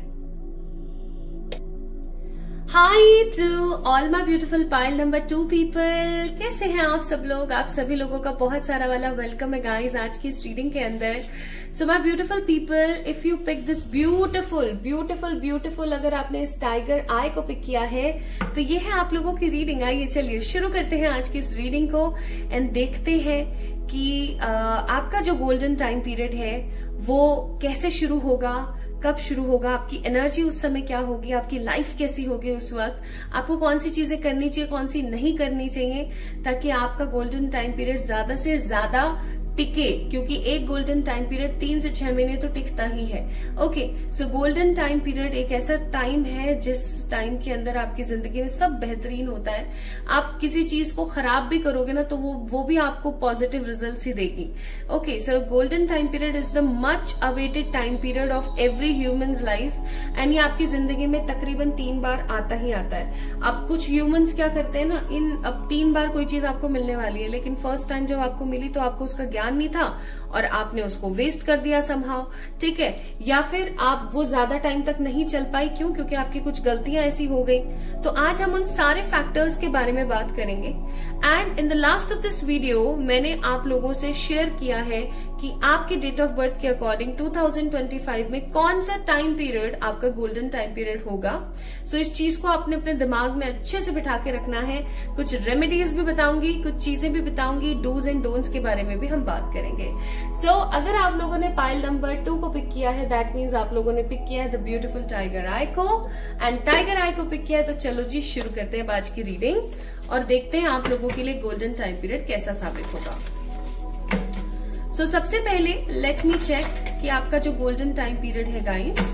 Hi to all my beautiful pile number two people, कैसे हैं आप सब लोग. आप सभी लोगों का बहुत सारा वाला वेलकम है गाइस आज की इस रीडिंग के अंदर. So my beautiful people, if you pick this beautiful beautiful beautiful, अगर आपने इस टाइगर आई को पिक किया है तो ये है आप लोगों की रीडिंग. आइए चलिए शुरू करते हैं आज की इस रीडिंग को, एंड देखते हैं कि आ, आपका जो गोल्डन टाइम पीरियड है वो कैसे शुरू होगा, कब शुरू होगा, आपकी एनर्जी उस समय क्या होगी, आपकी लाइफ कैसी होगी उस वक्त, आपको कौन सी चीजें करनी चाहिए, कौन सी नहीं करनी चाहिए, ताकि आपका गोल्डन टाइम पीरियड ज्यादा से ज्यादा टिके, क्योंकि एक गोल्डन टाइम पीरियड तीन से छह महीने तो टिकता ही है. Okay, so golden time period एक ऐसा टाइम है जिस टाइम के अंदर आपकी जिंदगी में सब बेहतरीन होता है. आप किसी चीज को खराब भी करोगे ना तो वो वो भी आपको पॉजिटिव रिजल्ट्स ही देगी. Okay, so golden time period is the much awaited time period of every humans life, एंड ये आपकी जिंदगी में तकरीबन तीन बार आता ही आता है. अब कुछ ह्यूमंस क्या करते हैं ना, इन अब तीन बार कोई चीज आपको मिलने वाली है, लेकिन फर्स्ट टाइम जब आपको मिली तो आपको उसका ज्ञान नहीं था और आपने उसको वेस्ट कर दिया समहाउ. ठीक है, या फिर आप वो ज्यादा टाइम तक नहीं चल पाई, क्यों, क्योंकि आपकी कुछ गलतियां ऐसी हो गई. तो आज हम उन सारे फैक्टर्स के बारे में बात करेंगे. And in the last of this video मैंने आप लोगों से शेयर किया है कि आपके डेट ऑफ बर्थ के according two thousand twenty five में कौन सा टाइम पीरियड आपका गोल्डन टाइम पीरियड होगा. सो so, इस चीज को आपने अपने दिमाग में अच्छे से बिठा के रखना है. कुछ रेमेडीज भी बताऊंगी, कुछ चीजें भी बताऊंगी, डूज एंड डोंट्स के बारे में भी हम बात करेंगे. सो so, अगर आप लोगों ने पाइल नंबर टू को पिक किया है, दैट मीन्स आप लोगों ने पिक किया है द ब्यूटीफुल टाइगर आई को, एंड टाइगर आई को पिक किया है. तो चलो जी शुरू करते हैं आज की रीडिंग और देखते हैं आप लोगों के लिए गोल्डन टाइम पीरियड कैसा साबित होगा. सो so, सबसे पहले लेट मी चेक कि आपका जो गोल्डन टाइम पीरियड है गाइस,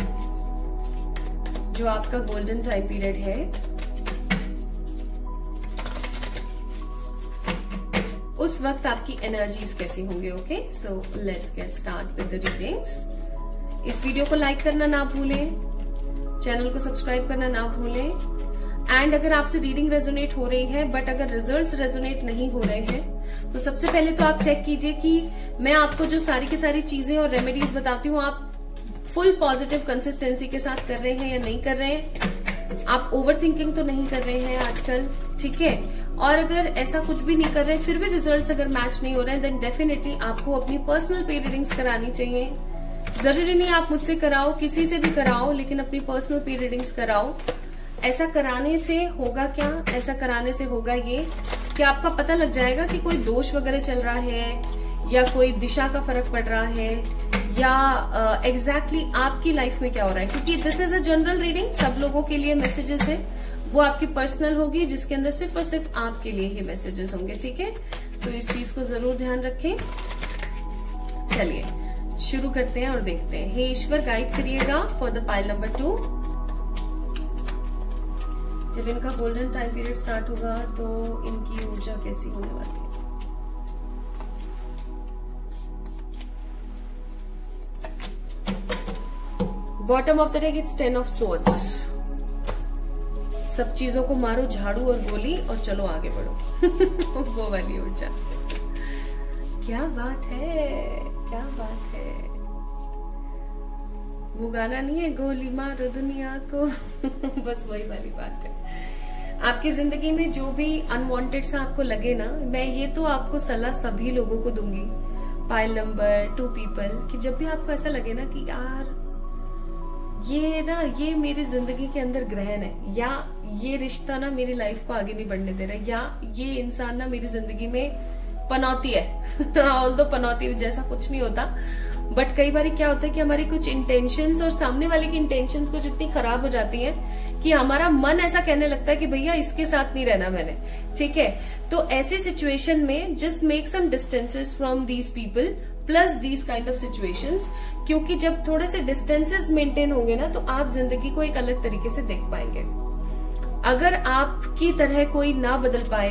जो आपका गोल्डन टाइम पीरियड है उस वक्त आपकी एनर्जीज कैसी होंगे. Okay, so let's get start with the readings. इस वीडियो को लाइक करना ना भूलें, चैनल को सब्सक्राइब करना ना भूलें, एंड अगर आपसे रीडिंग रेजोनेट हो रही है बट अगर रिजल्ट्स रेजोनेट नहीं हो रहे हैं तो सबसे पहले तो आप चेक कीजिए कि मैं आपको जो सारी की सारी चीजें और रेमेडीज बताती हूँ आप फुल पॉजिटिव कंसिस्टेंसी के साथ कर रहे हैं या नहीं कर रहे हैं. आप ओवर थिंकिंग तो नहीं कर रहे हैं आजकल, ठीक है. और अगर ऐसा कुछ भी नहीं कर रहे फिर भी रिजल्ट्स अगर मैच नहीं हो रहे हैं देन डेफिनेटली आपको अपनी पर्सनल पे रीडिंग्स करानी चाहिए. जरूरी नहीं आप मुझसे कराओ, किसी से भी कराओ, लेकिन अपनी पर्सनल पे रीडिंग्स कराओ. ऐसा कराने से होगा क्या? ऐसा कराने से होगा ये कि आपका पता लग जाएगा कि कोई दोष वगैरह चल रहा है या कोई दिशा का फर्क पड़ रहा है या एग्जैक्टली uh, exactly आपकी लाइफ में क्या हो रहा है, क्योंकि this is a general reading, सब लोगों के लिए मैसेजेस है, वो आपकी पर्सनल होगी जिसके अंदर सिर्फ और सिर्फ आपके लिए ही मैसेजेस होंगे, ठीक है? तो इस चीज को जरूर ध्यान रखें। चलिए शुरू करते हैं और देखते हैं। हे ईश्वर गाइड करिएगा for the pile number two. जब इनका गोल्डन टाइम पीरियड स्टार्ट होगा तो इनकी ऊर्जा कैसी होने वाली है? Bottom of the deck it's ten of swords. सब चीजों को मारो झाड़ू और गोली और चलो आगे बढ़ो वो वाली ऊर्जा। क्या बात है, क्या बात है। वो गाना नहीं है गोली मारो दुनिया को बस वही वाली बात है। आपकी जिंदगी में जो भी अनवांटेड सा आपको लगे ना, मैं ये तो आपको सलाह सभी लोगों को दूंगी, पाइल नंबर टू पीपल, कि जब भी आपको ऐसा लगे ना कि यार ये ना ये मेरी जिंदगी के अंदर ग्रहण है, या ये रिश्ता ना मेरी लाइफ को आगे नहीं बढ़ने दे रहा है, या ये इंसान ना मेरी जिंदगी में पनौती है ऑल्दो पनौती जैसा कुछ नहीं होता, बट कई बार क्या होता है कि हमारी कुछ इंटेंशंस और सामने वाले की इंटेंशंस कुछ इतनी खराब हो जाती हैं कि हमारा मन ऐसा कहने लगता है कि भैया इसके साथ नहीं रहना मैंने, ठीक है? तो ऐसी सिचुएशन में just make some distances from these people plus these kind of situations, क्योंकि जब थोड़े से डिस्टेंसेस मेंटेन होंगे ना तो आप जिंदगी को एक अलग तरीके से देख पाएंगे। अगर आपकी तरह कोई ना बदल पाए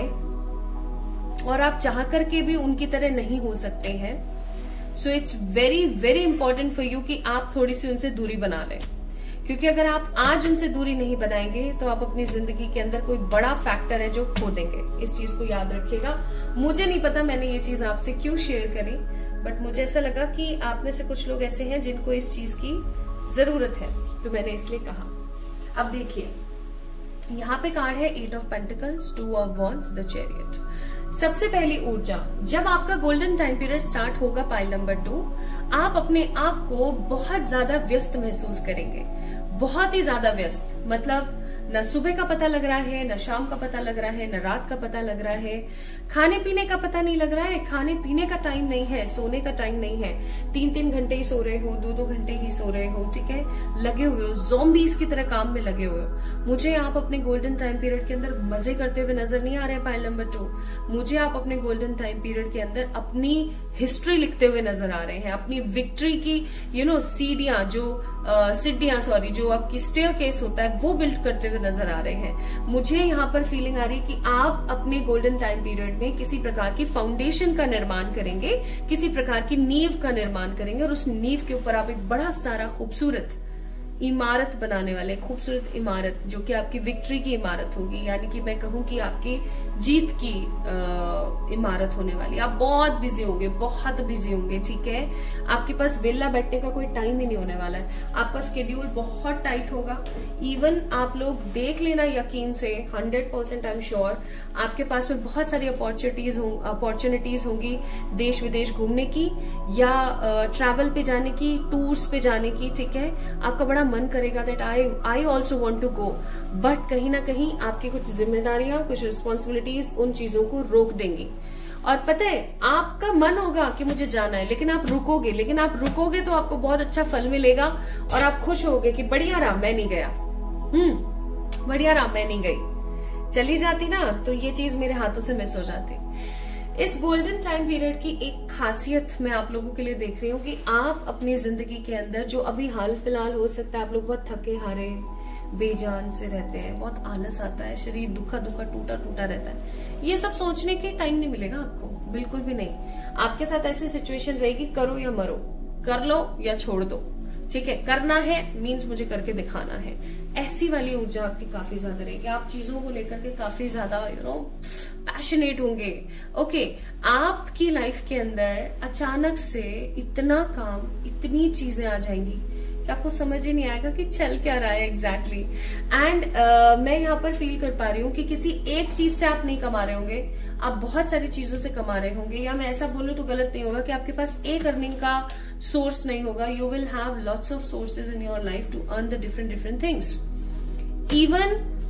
और आप चाह करके भी उनकी तरह नहीं हो सकते हैं, so it's very very important for you कि आप थोड़ी सी उनसे दूरी बना लें, क्योंकि अगर आप आज उनसे दूरी नहीं बनाएंगे तो आप अपनी जिंदगी के अंदर कोई बड़ा फैक्टर है जो खो देंगे। इस चीज को याद रखिएगा। मुझे नहीं पता मैंने ये चीज आपसे क्यों शेयर करी, बट मुझे ऐसा लगा कि आप में से कुछ लोग ऐसे हैं जिनको इस चीज की जरूरत है, तो मैंने इसलिए कहा। अब देखिए यहाँ पे कार्ड है eight of pentacles, two of wands, the chariot. सबसे पहली ऊर्जा, जब आपका गोल्डन टाइम पीरियड स्टार्ट होगा पाइल नंबर टू, आप अपने आप को बहुत ज्यादा व्यस्त महसूस करेंगे, बहुत ही ज्यादा व्यस्त। मतलब न सुबह का पता लग रहा है, न शाम का पता लग रहा है, न रात का पता लग रहा है, खाने पीने का पता नहीं लग रहा है, खाने पीने का टाइम नहीं है, सोने का टाइम नहीं है, तीन तीन घंटे ही सो रहे हो, दो दो घंटे ही सो रहे हो, ठीक है? लगे हुए हो, ज़ॉम्बीज की तरह काम में लगे हुए हो। मुझे आप अपने गोल्डन टाइम पीरियड के अंदर मजे करते हुए नजर नहीं आ रहे पाइल नंबर टू। मुझे आप अपने गोल्डन टाइम पीरियड के अंदर अपनी हिस्ट्री लिखते हुए नजर आ रहे हैं, अपनी विक्ट्री की यू नो सीढ़ियां जो सीढ़ियां सॉरी जो आपकी स्टेयर केस होता है वो बिल्ड करते हुए नजर आ रहे हैं। मुझे यहाँ पर फीलिंग आ रही है कि आप अपने गोल्डन टाइम पीरियड में किसी प्रकार की फाउंडेशन का निर्माण करेंगे, किसी प्रकार की नींव का निर्माण करेंगे, और उस नींव के ऊपर आप एक बड़ा सारा खूबसूरत इमारत बनाने वाले, खूबसूरत इमारत जो कि आपकी विक्ट्री की इमारत होगी, यानी कि मैं कहूं कि आपकी जीत की आ, इमारत होने वाली। आप बहुत बिजी होंगे, बहुत बिजी होंगे, ठीक है? आपके पास वेला बैठने का कोई टाइम ही नहीं होने वाला है, आपका स्केड्यूल बहुत टाइट होगा। इवन आप लोग देख लेना यकीन से, hundred percent I am sure आपके पास में बहुत सारी अपॉर्चुनिटीज हों अपॉर्चुनिटीज होंगी देश विदेश घूमने की या ट्रैवल पे जाने की, टूर्स पे जाने की, ठीक है? आपका बड़ा मन करेगा that I I also want to go, but कहीं ना कहीं आपकी कुछ जिम्मेदारियां, कुछ रिस्पॉन्सिबिलिटीज उन चीजों को रोक देंगी। और पता है आपका मन होगा कि मुझे जाना है, लेकिन आप रुकोगे, लेकिन आप रुकोगे तो आपको बहुत अच्छा फल मिलेगा और आप खुश होगे कि बढ़िया रहा मैं नहीं गया, हम्म बढ़िया रहा मैं नहीं गई। चली जाती ना तो ये चीज मेरे हाथों से मिस हो जाती। इस गोल्डन टाइम पीरियड की एक खासियत मैं आप लोगों के लिए देख रही हूँ कि आप अपनी जिंदगी के अंदर जो अभी हाल फिलहाल हो सकता है आप लोग बहुत थके हारे बेजान से रहते हैं, बहुत आलस आता है, शरीर दुखा दुखा टूटा टूटा रहता है, ये सब सोचने के टाइम नहीं मिलेगा आपको, बिल्कुल भी नहीं। आपके साथ ऐसी सिचुएशन रहेगी, करो या मरो, कर लो या छोड़ दो, ठीक है? करना है मीन्स मुझे करके दिखाना है, ऐसी वाली ऊर्जा आपकी काफी ज्यादा रहेगी। आप चीजों को लेकर के काफी ज्यादा यू नो पैशनेट होंगे। ओके, आपकी लाइफ के अंदर अचानक से इतना काम, इतनी चीजें आ जाएंगी कि आपको समझ ही नहीं आएगा कि चल क्या रहा है एग्जैक्टली। एंड मैं यहाँ पर फील कर पा रही हूँ कि किसी एक चीज से आप नहीं कमा रहे होंगे, आप बहुत सारी चीजों से कमा रहे होंगे, या मैं ऐसा बोलूं तो गलत नहीं होगा कि आपके पास एक अर्निंग का सोर्स नहीं होगा। You will have lots of sources in your life to earn the different different things. Even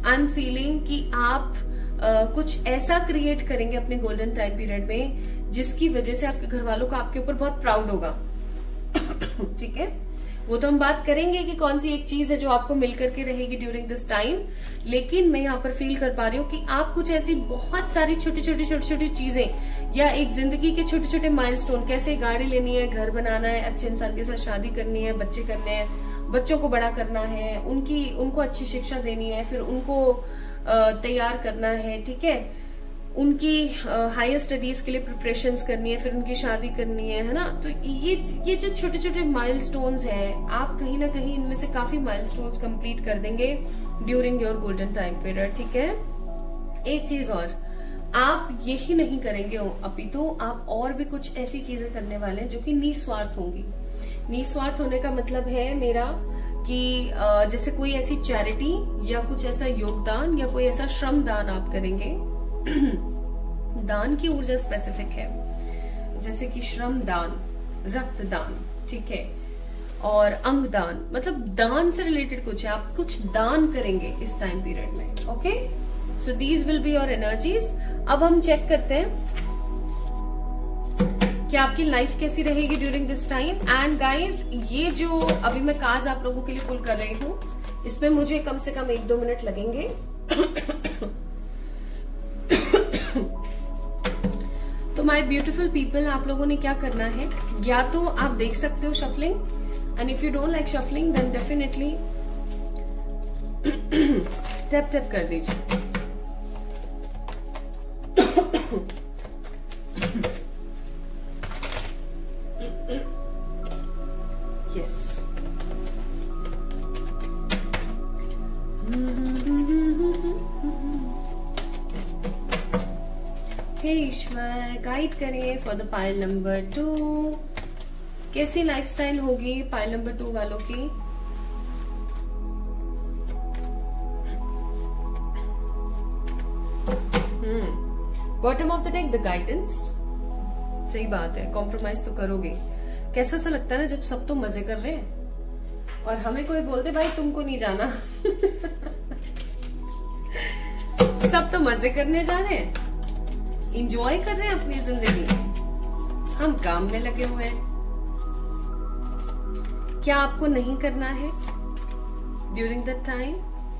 I am feeling कि आप uh, कुछ ऐसा क्रिएट करेंगे अपने गोल्डन टाइम पीरियड में जिसकी वजह से आपके घर वालों को आपके ऊपर बहुत प्राउड होगा। ठीक है, वो तो हम बात करेंगे कि कौन सी एक चीज है जो आपको मिल करके रहेगी ड्यूरिंग दिस टाइम, लेकिन मैं यहाँ पर फील कर पा रही हूँ कि आप कुछ ऐसी बहुत सारी छोटी छोटी छोटी छोटी चीजें या एक जिंदगी के छोटे छोटे माइलस्टोन, कैसे गाड़ी लेनी है, घर बनाना है, अच्छे इंसान के साथ शादी करनी है, बच्चे करने हैं, बच्चों को बड़ा करना है, उनकी उनको अच्छी शिक्षा देनी है, फिर उनको तैयार करना है, ठीक है, उनकी हायर स्टडीज के लिए प्रिपरेशंस करनी है, फिर उनकी शादी करनी है है ना। तो ये ये जो छोटे छोटे माइलस्टोन्स हैं, आप कहीं ना कहीं इनमें से काफी माइलस्टोन्स कंप्लीट कर देंगे during your golden time period. ठीक है, एक चीज और, आप यही नहीं करेंगे अपितु तो आप और भी कुछ ऐसी चीजें करने वाले हैं जो कि निस्वार्थ होंगी। निस्वार्थ होने का मतलब है मेरा कि जैसे कोई ऐसी चैरिटी या कुछ ऐसा योगदान या कोई ऐसा श्रम दान आप करेंगे। दान की ऊर्जा स्पेसिफिक है, जैसे कि श्रम दान, रक्तदान, ठीक है, और अंग दान, मतलब दान से रिलेटेड कुछ है, आप कुछ दान करेंगे इस टाइम पीरियड में। Okay, so these will be your energies. अब हम चेक करते हैं कि आपकी लाइफ कैसी रहेगी during this time. And guys, ये जो अभी मैं कार्ड्स आप लोगों के लिए पुल कर रही हूँ, इसमें मुझे कम से कम एक दो मिनट लगेंगे। तो माय ब्यूटीफुल पीपल, आप लोगों ने क्या करना है, या तो आप देख सकते हो shuffling, and if you don't like shuffling then definitely tap tap कर दीजिए। यस, हे ईश्वर, गाइड करिए for the pile number two. कैसी लाइफस्टाइल होगी पाइल नंबर टू वालों की? Hmm bottom of the deck the guidance. सही बात है, कॉम्प्रोमाइज तो करोगे। कैसा सा लगता है ना जब सब तो मजे कर रहे हैं और हमें कोई बोलते भाई तुमको नहीं जाना। सब तो मजे करने जा रहे हैं, इंजॉय कर रहे हैं अपनी जिंदगी, हम काम में लगे हुए हैं। क्या आपको नहीं करना है during that time?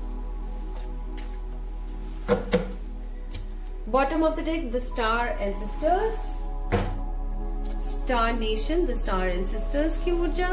Bottom of the deck the star and sisters, star nation, the star and sisters की ऊर्जा।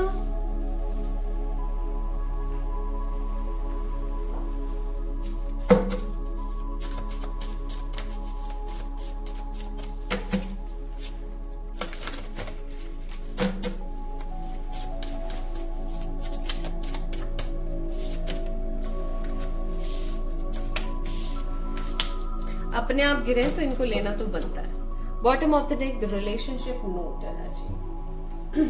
अपने आप गिरे तो इनको लेना तो बनता है। Bottom of the deck the relationship note energy.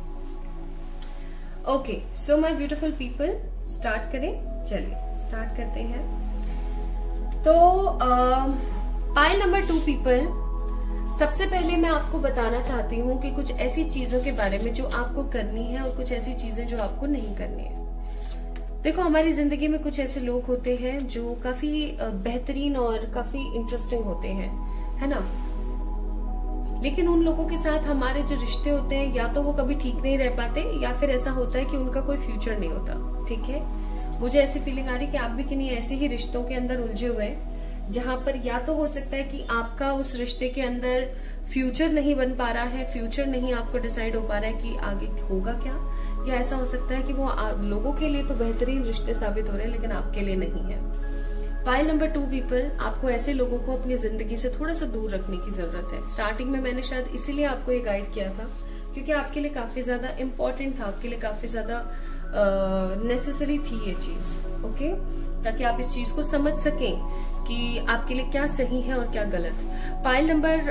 Okay, so my beautiful people, start करें? चलिए स्टार्ट करते हैं। तो पाइल नंबर टू पीपल, सबसे पहले मैं आपको बताना चाहती हूँ कि कुछ ऐसी चीजों के बारे में जो आपको करनी है और कुछ ऐसी चीजें जो आपको नहीं करनी है। देखो, हमारी जिंदगी में कुछ ऐसे लोग होते हैं जो काफी बेहतरीन और काफी इंटरेस्टिंग होते हैं, है ना, लेकिन उन लोगों के साथ हमारे जो रिश्ते होते हैं या तो वो कभी ठीक नहीं रह पाते या फिर ऐसा होता है कि उनका कोई फ्यूचर नहीं होता। ठीक है, मुझे ऐसी फीलिंग आ रही कि आप भी किन्हीं ऐसे ही रिश्तों के अंदर उलझे हुए हैं जहां पर या तो हो सकता है कि आपका उस रिश्ते के अंदर फ्यूचर नहीं बन पा रहा है, फ्यूचर नहीं आपको डिसाइड हो पा रहा है कि आगे होगा क्या, या ऐसा हो सकता है कि वो लोगों के लिए तो बेहतरीन रिश्ते साबित हो रहे हैं लेकिन आपके लिए नहीं है। पाइल नंबर टू पीपल, आपको ऐसे लोगों को अपनी जिंदगी से थोड़ा सा दूर रखने की जरूरत है। स्टार्टिंग में मैंने शायद इसीलिए आपको ये गाइड किया था क्योंकि आपके लिए काफी ज्यादा इम्पोर्टेंट था, आपके लिए काफी ज्यादा नेसेसरी थी ये चीज। ओके, ताकि आप इस चीज को समझ सकें कि आपके लिए क्या सही है और क्या गलत। पाइल नंबर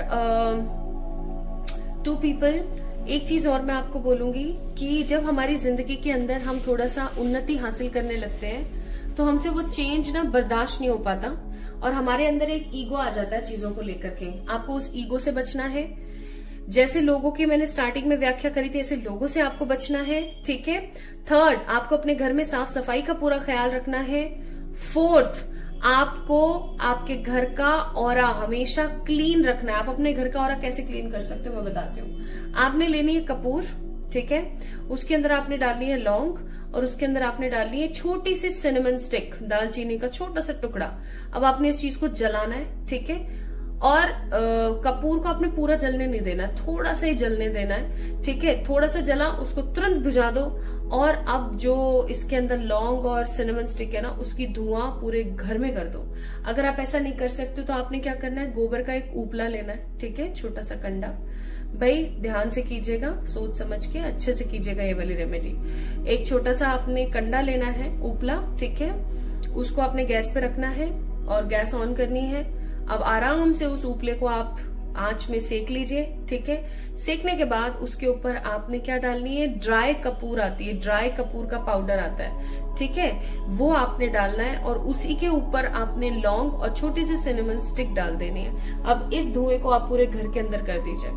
टू पीपल, एक चीज और मैं आपको बोलूंगी कि जब हमारी जिंदगी के अंदर हम थोड़ा सा उन्नति हासिल करने लगते हैं तो हमसे वो चेंज ना बर्दाश्त नहीं हो पाता और हमारे अंदर एक ईगो आ जाता है चीजों को लेकर के। आपको उस ईगो से बचना है। जैसे लोगों की मैंने स्टार्टिंग में व्याख्या करी थी, ऐसे लोगों से आपको बचना है। ठीक है। थर्ड, आपको अपने घर में साफ सफाई का पूरा ख्याल रखना है। फोर्थ, आपको आपके घर का ऑरा हमेशा क्लीन रखना है। आप अपने घर का ऑरा कैसे क्लीन कर सकते हो मैं बताती हूँ। आपने लेनी है कपूर, ठीक है, उसके अंदर आपने डालनी है लौंग और उसके अंदर आपने डालनी है छोटी सी सिनेमन स्टिक, दालचीनी का छोटा सा टुकड़ा। अब आपने इस चीज को जलाना है, ठीक है, और आ, कपूर को आपने पूरा जलने नहीं देना है, थोड़ा सा ही जलने देना है, ठीक है। थोड़ा सा जला, उसको तुरंत बुझा दो और अब जो इसके अंदर लौंग और सिनेमन स्टिक है ना, उसकी धुआं पूरे घर में कर दो। अगर आप ऐसा नहीं कर सकते तो आपने क्या करना है, गोबर का एक उपला लेना है, ठीक है, छोटा सा कंडा। भाई ध्यान से कीजिएगा, सोच समझ के अच्छे से कीजिएगा ये वाली रेमेडी। एक छोटा सा आपने कंडा लेना है, उपला, ठीक है, उसको आपने गैस पे रखना है और गैस ऑन करनी है। अब आराम से उस उपले को आप आंच में सेक लीजिए, ठीक है। सेकने के बाद उसके ऊपर आपने क्या डालनी है, ड्राई कपूर आती है, ड्राई कपूर का पाउडर आता है, ठीक है, वो आपने डालना है और उसी के ऊपर आपने लौंग और छोटी सी सिनेमन स्टिक डाल देनी है। अब इस धुएं को आप पूरे घर के अंदर कर दीजिए।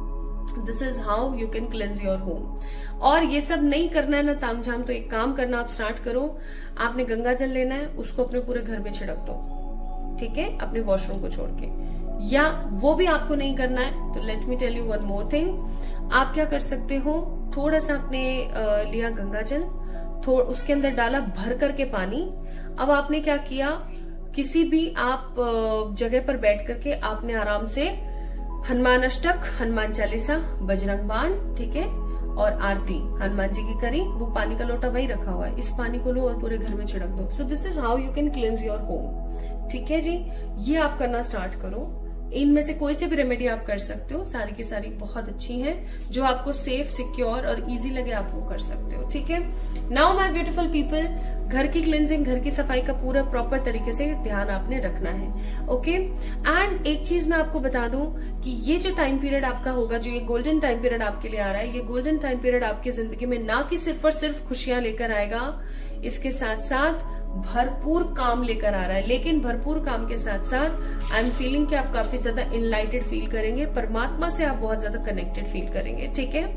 This is how you can cleanse your home. और ये सब नहीं करना है ना तामझाम, तो एक काम करना आप स्टार्ट करो। आपने गंगा जल लेना है, उसको अपने पूरे घर में छिड़क दो, ठीक है, अपने वॉशरूम को छोड़ के। या वो भी आपको नहीं करना है तो let me tell you one more thing, आप क्या कर सकते हो, थोड़ा सा आपने लिया गंगा जल, थोड़ा उसके अंदर डाला भर करके पानी। अब आपने क्या किया, किसी भी आप जगह पर बैठ करके आपने आराम से हनुमान अष्टक, हनुमान चालीसा, बजरंग बाण, ठीक है, और आरती हनुमान जी की करी, वो पानी का लोटा वही रखा हुआ है, इस पानी को लो और पूरे घर में छिड़क दो। So this is how you can cleanse your home, ठीक है जी। ये आप करना स्टार्ट करो। इनमें से कोई से भी रेमेडी आप कर सकते हो, सारी की सारी बहुत अच्छी हैं, जो आपको सेफ, सिक्योर और इजी लगे आप वो कर सकते हो, ठीक है। नाउ माय ब्यूटीफुल पीपल, घर की क्लींजिंग, घर की सफाई का पूरा प्रॉपर तरीके से ध्यान आपने रखना है, ओके। एंड एक चीज मैं आपको बता दूं कि ये जो टाइम पीरियड आपका होगा, जो ये गोल्डन टाइम पीरियड आपके लिए आ रहा है, ये गोल्डन टाइम पीरियड आपकी जिंदगी में ना कि सिर्फ और सिर्फ खुशियां लेकर आएगा, इसके साथ साथ भरपूर काम लेकर आ रहा है। लेकिन भरपूर काम के साथ साथ आई एम फीलिंग कि आप काफी ज्यादा इनलाइटेड फील करेंगे, परमात्मा से आप बहुत ज्यादा कनेक्टेड फील करेंगे, ठीक है।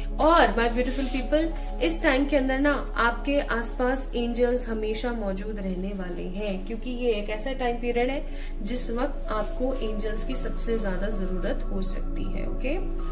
और माय ब्यूटीफुल पीपल, इस टाइम के अंदर ना आपके आसपास एंजल्स हमेशा मौजूद रहने वाले हैं, क्योंकि ये एक ऐसा टाइम पीरियड है जिस वक्त आपको एंजल्स की सबसे ज्यादा जरूरत हो सकती है, ओके।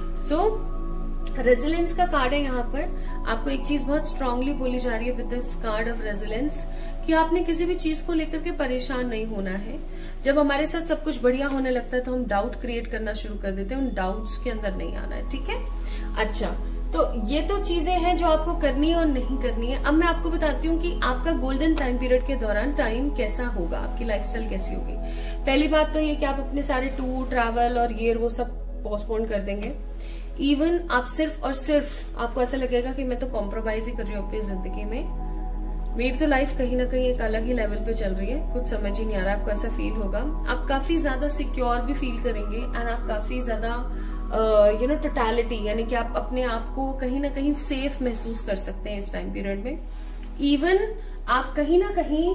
सो रेजिलेंस का कार्ड है यहाँ पर। आपको एक चीज बहुत स्ट्रांगली बोली जा रही है with this card of resilience, कि आपने किसी भी चीज को लेकर के परेशान नहीं होना है। जब हमारे साथ सब कुछ बढ़िया होने लगता है तो हम डाउट क्रिएट करना शुरू कर देते हैं, उन डाउट्स के अंदर नहीं आना है, ठीक है। अच्छा, तो ये तो चीजें हैं जो आपको करनी है और नहीं करनी है। अब मैं आपको बताती हूँ कि आपका गोल्डन टाइम पीरियड के दौरान टाइम कैसा होगा, आपकी लाइफस्टाइल कैसी होगी। पहली बात तो ये कि आप अपने सारे टूर, ट्रैवल और ये वो सब पोस्टपोन कर देंगे। इवन आप सिर्फ और सिर्फ, आपको ऐसा लगेगा कि मैं तो कॉम्प्रोमाइज ही कर रही हूँ अपनी जिंदगी में, मेरी तो लाइफ कहीं ना कहीं एक अलग ही लेवल पे चल रही है, कुछ समझ ही नहीं आ रहा। आपको ऐसा फील होगा, आप काफी ज्यादा सिक्योर भी फील करेंगे एंड आप काफी ज्यादा यू नो टोटलिटी, यानी कि आप अपने आप को कहीं ना कहीं सेफ महसूस कर सकते हैं इस टाइम पीरियड में। इवन आप कहीं ना कहीं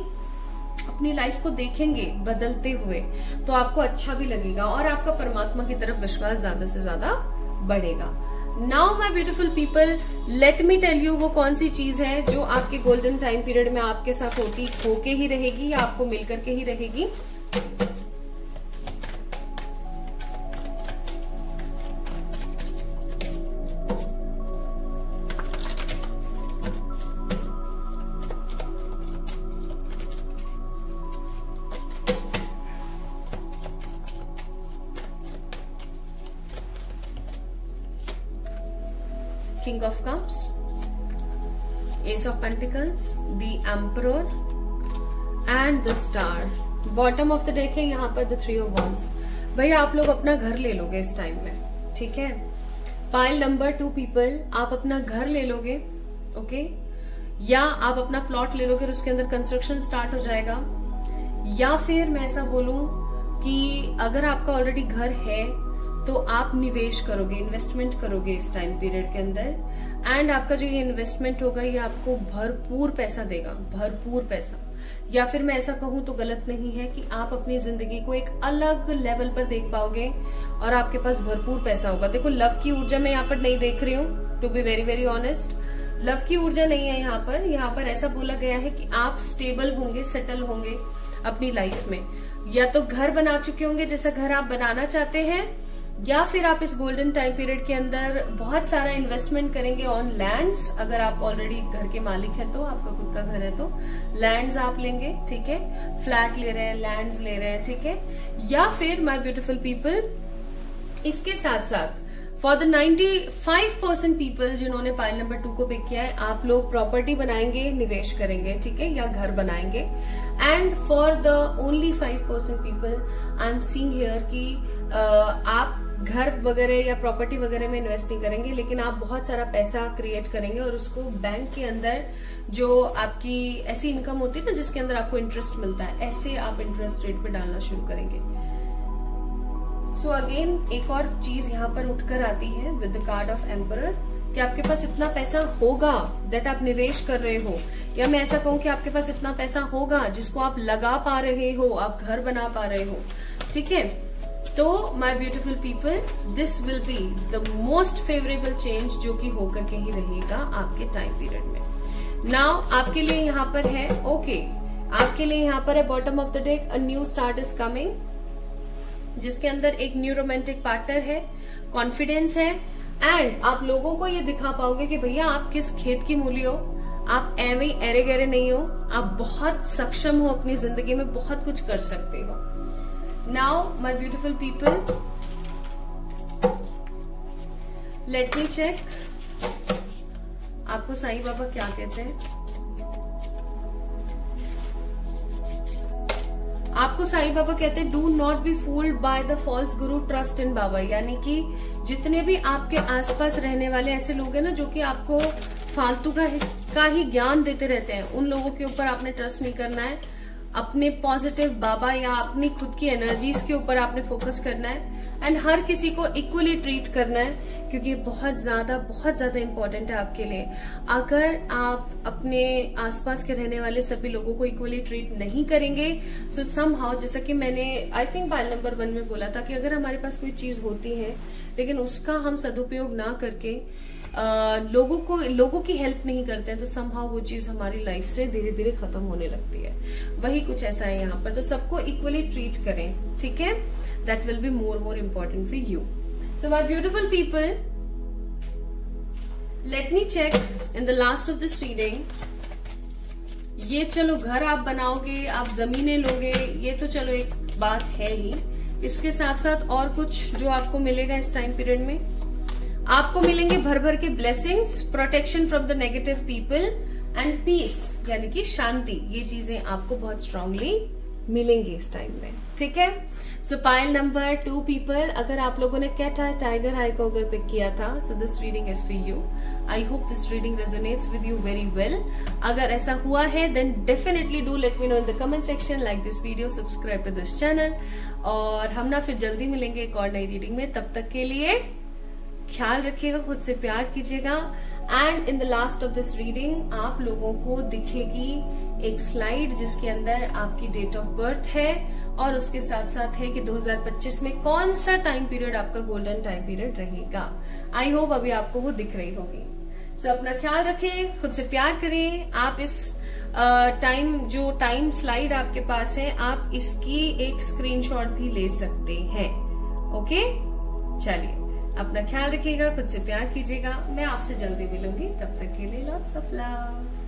अपनी लाइफ को देखेंगे बदलते हुए तो आपको अच्छा भी लगेगा और आपका परमात्मा की तरफ विश्वास ज्यादा से ज्यादा बढ़ेगा। Now my beautiful people, let me tell you वो कौन सी चीज है जो आपके गोल्डन टाइम पीरियड में आपके साथ होती होके ही रहेगी या आपको मिलकर के ही रहेगी। King of Cups, Ace of Pentacles, the Emperor and the Star. Bottom of the deck है यहाँ पर the Three of Wands। भैया आप लोग अपना घर ले लोगे इस टाइम में, ठीक है। पाइल नंबर टू पीपल, आप अपना घर ले लोगे, ओके, या आप अपना प्लॉट ले लोगे और उसके अंदर कंस्ट्रक्शन स्टार्ट हो जाएगा। या फिर मैं ऐसा बोलूं कि अगर आपका ऑलरेडी घर है तो आप निवेश करोगे, इन्वेस्टमेंट करोगे इस टाइम पीरियड के अंदर एंड आपका जो ये इन्वेस्टमेंट होगा ये आपको भरपूर पैसा देगा, भरपूर पैसा। या फिर मैं ऐसा कहूं तो गलत नहीं है कि आप अपनी जिंदगी को एक अलग लेवल पर देख पाओगे और आपके पास भरपूर पैसा होगा। देखो लव की ऊर्जा मैं यहाँ पर नहीं देख रही हूँ, to be very very honest, love की ऊर्जा नहीं है यहाँ पर। यहाँ पर ऐसा बोला गया है कि आप स्टेबल होंगे, सेटल होंगे, अपनी लाइफ में। या तो घर बना चुके होंगे जैसा घर आप बनाना चाहते हैं, या फिर आप इस गोल्डन टाइम पीरियड के अंदर बहुत सारा इन्वेस्टमेंट करेंगे ऑन लैंड्स। अगर आप ऑलरेडी घर के मालिक हैं तो, आपका खुद का घर है तो लैंड्स आप लेंगे, ठीक है, फ्लैट ले रहे हैं, लैंड्स ले रहे हैं, ठीक है। या फिर माय ब्यूटीफुल पीपल, इसके साथ साथ for the ninety five percent people जिन्होंने पाइल नंबर टू को पिक किया है, आप लोग प्रॉपर्टी बनाएंगे, निवेश करेंगे, ठीक है, या घर बनाएंगे। And for the only five percent people I am seeing here कि uh, आप घर वगैरह या प्रॉपर्टी वगैरह में इन्वेस्ट नहीं करेंगे, लेकिन आप बहुत सारा पैसा क्रिएट करेंगे और उसको बैंक के अंदर, जो आपकी ऐसी इनकम होती है ना जिसके अंदर आपको इंटरेस्ट मिलता है, ऐसे आप इंटरेस्ट रेट पे डालना शुरू करेंगे। सो so अगेन एक और चीज यहाँ पर उठकर आती है with the card of emperor, कि आपके पास इतना पैसा होगा दैट आप निवेश कर रहे हो, या मैं ऐसा कहूं कि आपके पास इतना पैसा होगा जिसको आप लगा पा रहे हो, आप घर बना पा रहे हो, ठीक है। तो my beautiful people, this will be the most favourable change जो कि होकर के ही रहेगा आपके टाइम पीरियड में। नाउ आपके लिए यहाँ पर है ओके okay, आपके लिए यहाँ पर है bottom of the deck, a new start is coming, जिसके अंदर एक न्यू रोमांटिक पार्टनर है, कॉन्फिडेंस है, एंड आप लोगों को ये दिखा पाओगे कि भैया आप किस खेत की मूली हो, आप एवे एरे गहरे नहीं हो, आप बहुत सक्षम हो, अपनी जिंदगी में बहुत कुछ कर सकते हो। Now my beautiful people, let me check आपको साईं बाबा क्या कहते हैं। आपको साईं बाबा कहते हैं do not be fooled by the false guru, trust in Baba. यानी कि जितने भी आपके आसपास रहने वाले ऐसे लोग हैं ना जो कि आपको फालतू का ही, का ही ज्ञान देते रहते हैं, उन लोगों के ऊपर आपने ट्रस्ट नहीं करना है। अपने पॉजिटिव बाबा या अपनी खुद की एनर्जीज के ऊपर आपने फोकस करना है, एंड हर किसी को इक्वली ट्रीट करना है, क्योंकि बहुत ज्यादा बहुत ज्यादा इंपॉर्टेंट है आपके लिए। अगर आप अपने आसपास के रहने वाले सभी लोगों को इक्वली ट्रीट नहीं करेंगे, सो समहाउ, जैसा कि मैंने I think pile number one में बोला था कि अगर हमारे पास कोई चीज होती है लेकिन उसका हम सदुपयोग ना करके आ, लोगों को लोगों की हेल्प नहीं करते हैं, तो समहाउ वो चीज हमारी लाइफ से धीरे धीरे खत्म होने लगती है। वही कुछ ऐसा है यहाँ पर, तो सबको इक्वली ट्रीट करें, ठीक है, that will be more more important for you. So my beautiful people, let me check in the last of this reading. ये चलो घर आप बनाओगे, आप जमीनें लोगे, ये तो चलो एक बात है ही। इसके साथ साथ और कुछ जो आपको मिलेगा इस टाइम पीरियड में, आपको मिलेंगे भर भर के blessings, protection from the negative people and peace, यानी कि शांति। ये चीजें आपको बहुत स्ट्रांगली मिलेंगी इस टाइम में, ठीक है। So pile number two people, अगर आप लोगों ने कैट आई टाइगर आई को अगर पिक किया था, so this reading is for you. I hope this reading resonates with you very well. अगर ऐसा हुआ है then definitely do let me know in the comment section, like this video, subscribe to this channel, और हम ना फिर जल्दी मिलेंगे एक और नई रीडिंग में। तब तक के लिए ख्याल रखिएगा, खुद से प्यार कीजिएगा। And in the last of this reading आप लोगों को दिखेगी एक स्लाइड जिसके अंदर आपकी डेट ऑफ बर्थ है, और उसके साथ साथ है कि दो हज़ार पच्चीस में कौन सा टाइम पीरियड आपका गोल्डन टाइम पीरियड रहेगा। आई होप अभी आपको वो दिख रही होगी। सो so, अपना ख्याल रखें, खुद से प्यार करें। आप इस टाइम uh, जो टाइम स्लाइड आपके पास है, आप इसकी एक स्क्रीनशॉट भी ले सकते हैं। ओके, चलिए अपना ख्याल रखिएगा, खुद से प्यार कीजिएगा। मैं आपसे जल्दी मिलूंगी, तब तक के लिए लॉट्स ऑफ लव।